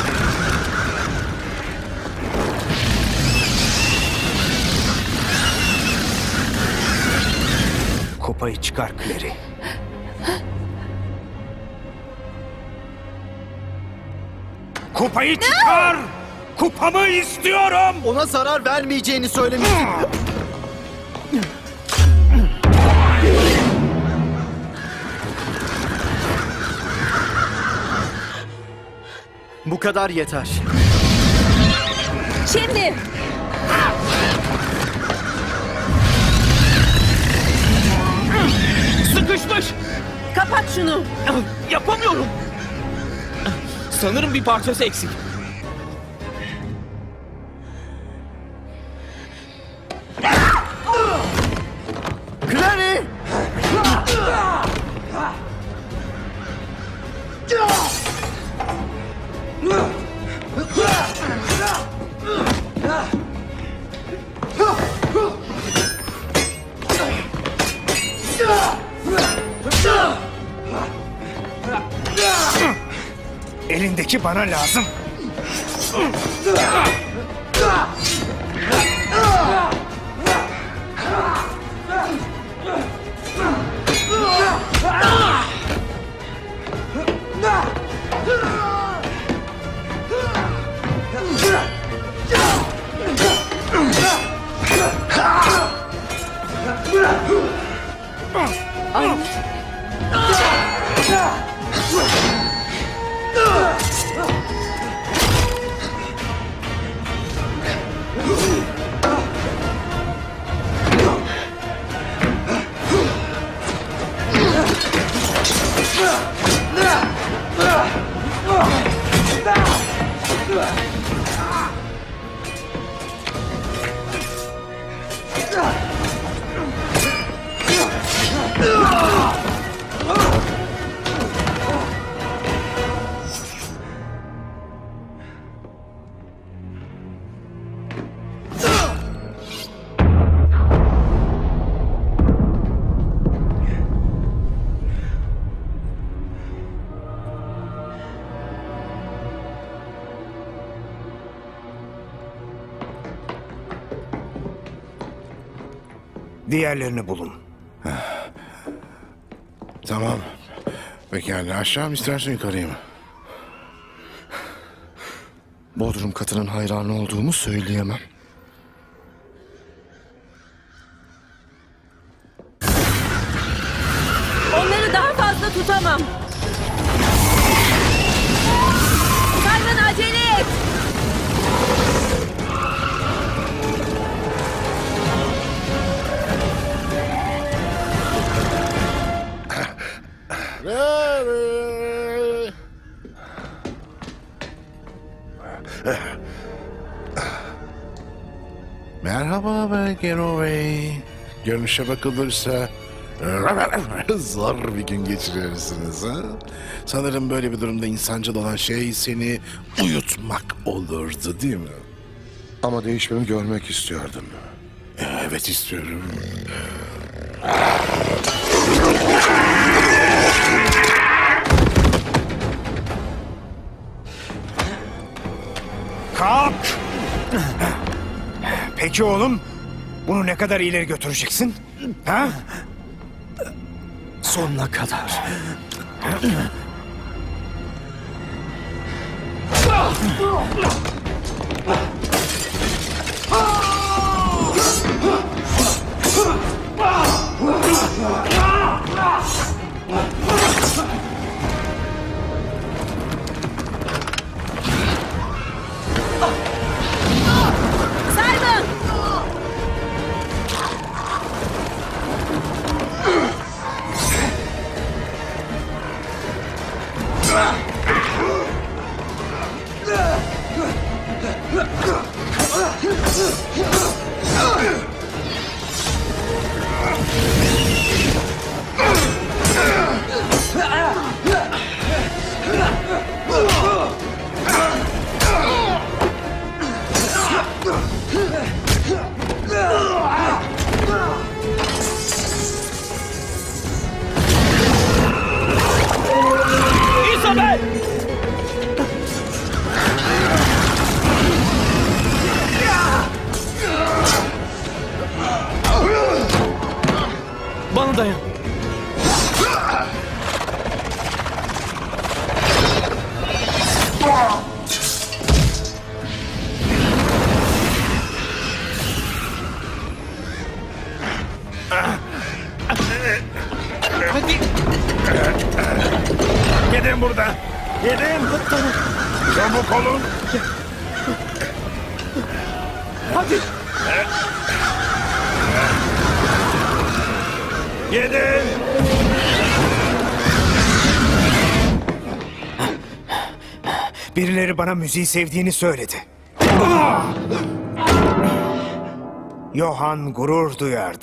Kupayı çıkar Clary. Kupayı çıkar! Kupamı istiyorum! Ona zarar vermeyeceğini söylemiştim. Bu kadar yeter. Şimdi. Sıkışmış. Kapat şunu. Yapamıyorum. Sanırım bir parçası eksik. Clary! Elindeki bana lazım. Diğerlerini bulun. Tamam. Peki yani aşağı mı istersen yukarıya mı? Bodrum katının hayranı olduğumu söyleyemem. Onları daha fazla tutamam. Simon acele et. Merhaba Bay Bey. Görünüşe bakılırsa zor bir gün geçiriyorsunuz ha? Sanırım böyle bir durumda insancıl olan şey seni uyutmak olurdu değil mi? Ama değişmemi görmek istiyordum. Evet istiyorum. Kalk! Peki oğlum, bunu ne kadar ileri götüreceksin? Ha? Sonuna kadar. Simon! Isabel! Bana dayan. Hadi. Gidin buradan. Gidin. Çabuk olun. Hadi. Gidin. Birileri bana müziği sevdiğini söyledi. Johan gurur duyardı.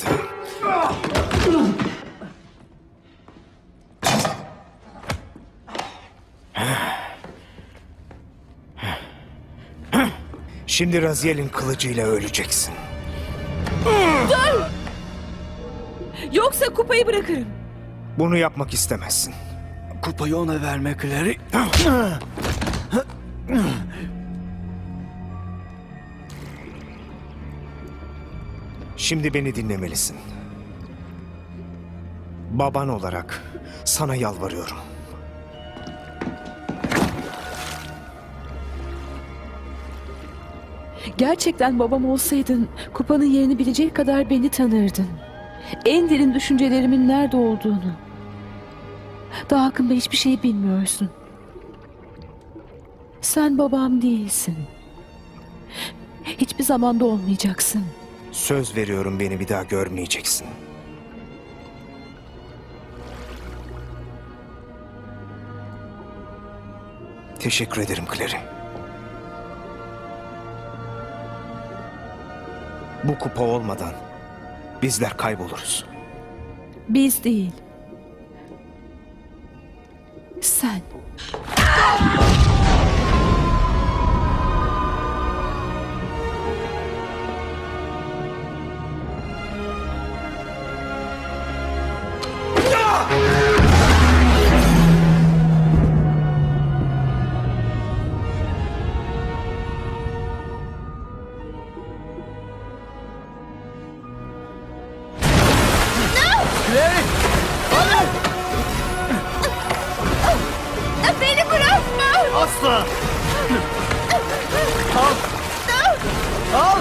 Şimdi Raziel'in kılıcıyla öleceksin. Dur! Yoksa kupayı bırakırım. Bunu yapmak istemezsin. Kupayı ona verme Clary. Şimdi beni dinlemelisin. Baban olarak sana yalvarıyorum. Gerçekten babam olsaydın kupanın yerini bilecek kadar beni tanırdın. En derin düşüncelerimin nerede olduğunu. Daha hakkında hiçbir şey bilmiyorsun. Sen babam değilsin. Hiçbir zamanda olmayacaksın. Söz veriyorum, beni bir daha görmeyeceksin. Teşekkür ederim Clary. Bu kupa olmadan bizler kayboluruz. Biz değil. Sen. Beni bırakma! Asla! Al! Al!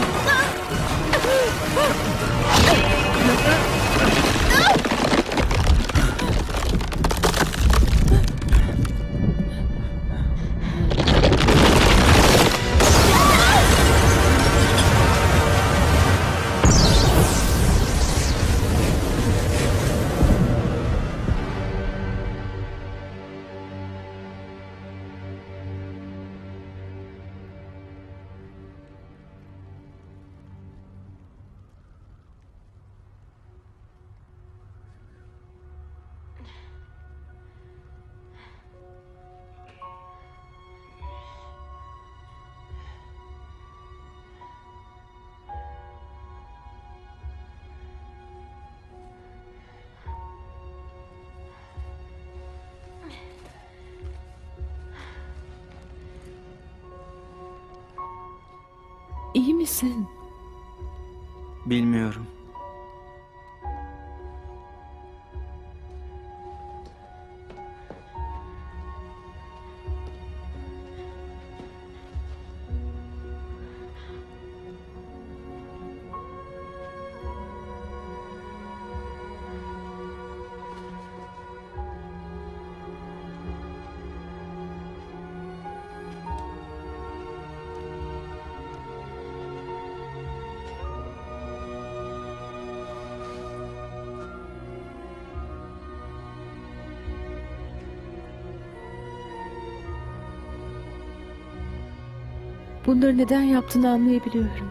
İyi misin? Bilmiyorum. Bunları neden yaptığını anlayabiliyorum.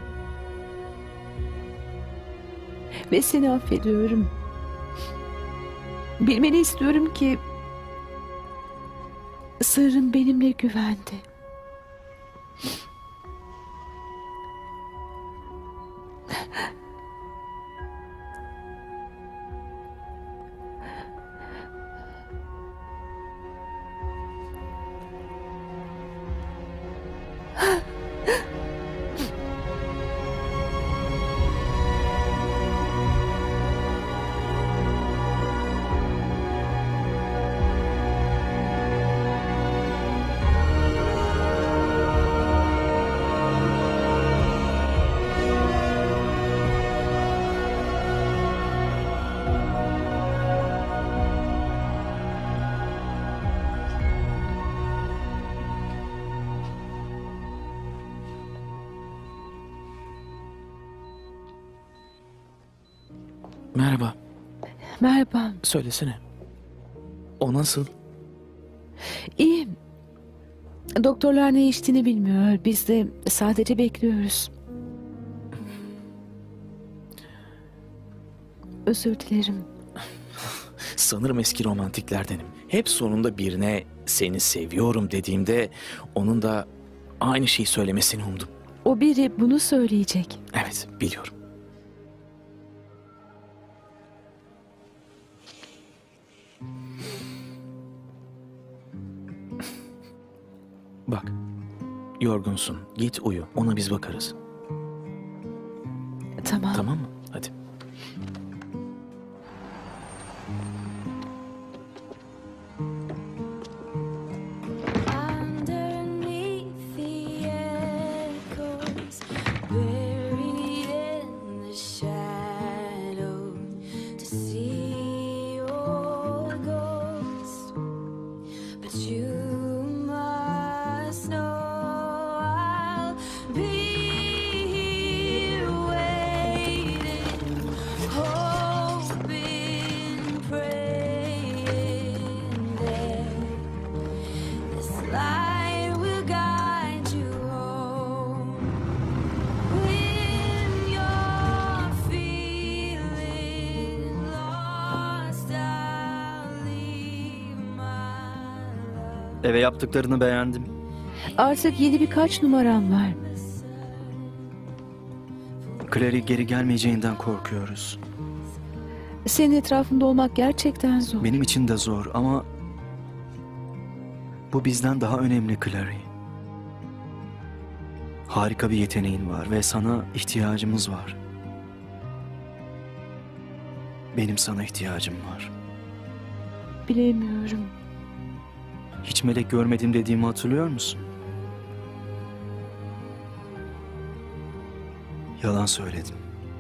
Ve seni affediyorum. Bilmeni istiyorum ki sırrın benimle güvende. Merhaba. Merhaba. Söylesene. O nasıl? İyiyim. Doktorlar ne içtiğini bilmiyor. Biz de sadece bekliyoruz. Özür dilerim. Sanırım eski romantiklerdenim. Hep sonunda birine seni seviyorum dediğimde onun da aynı şeyi söylemesini umdum. O biri bunu söyleyecek. Evet, biliyorum. Bak, yorgunsun. Git uyu. Ona biz bakarız. Tamam. Tamam mı? Hadi. Underneath the echoes, buried in the shadow, to see your ghost. But you must know I'll be here waiting, hoping, praying that this light will guide you home. When you're feeling lost, I'll leave my love. Eve yaptıklarını beğendim. Artık yeni birkaç numaram var. Clary geri gelmeyeceğinden korkuyoruz. Senin etrafında olmak gerçekten zor. Benim için de zor ama bu bizden daha önemli Clary. Harika bir yeteneğin var ve sana ihtiyacımız var. Benim sana ihtiyacım var. Bilemiyorum. Hiç melek görmedim dediğimi hatırlıyor musun? Yalan söyledim.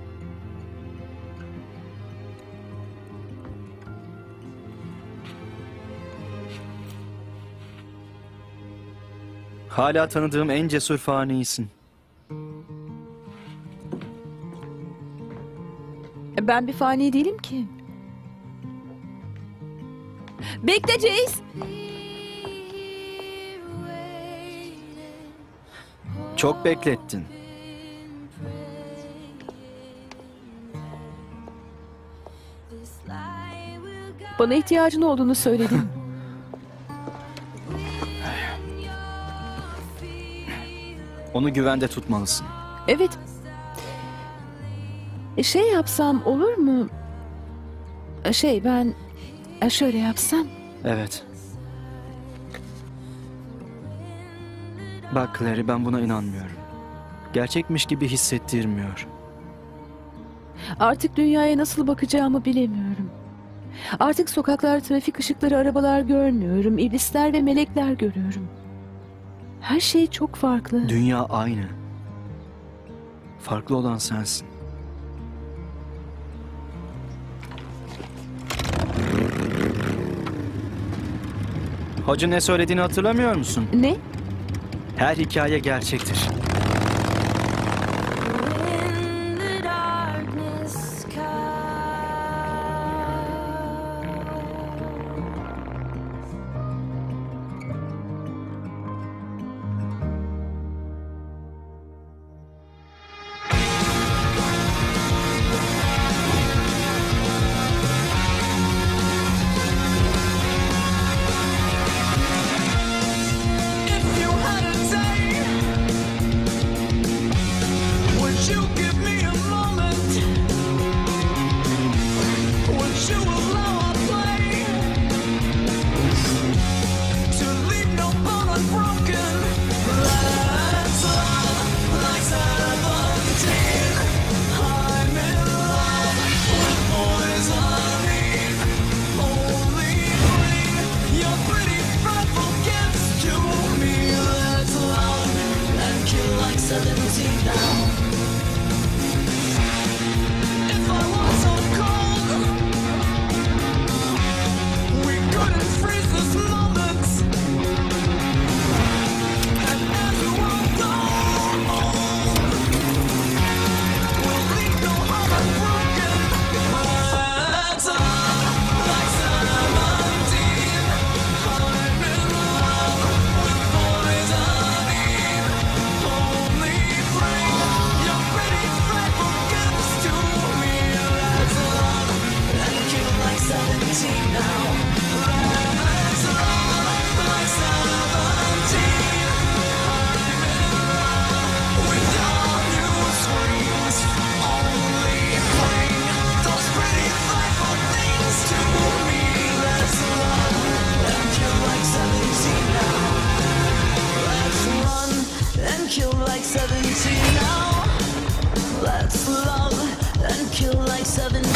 Hala tanıdığım en cesur fanisin. Ben bir fani değilim ki. Bekle Jace. Çok beklettin. Bana ihtiyacın olduğunu söyledin. Onu güvende tutmalısın. Evet. E, Şey yapsam olur mu? E, Şey ben e, şöyle yapsam. Evet. Bak Clary, ben buna inanmıyorum. Gerçekmiş gibi hissettirmiyor. Artık dünyaya nasıl bakacağımı bilemiyorum. Artık sokaklar, trafik ışıkları, arabalar görmüyorum. İblisler ve melekler görüyorum. Her şey çok farklı. Dünya aynı. Farklı olan sensin. Hoca ne söylediğini hatırlamıyor musun? Ne? Her hikaye gerçektir. When the darkness comes, like seventeen now. Let's love and kill like seventeen.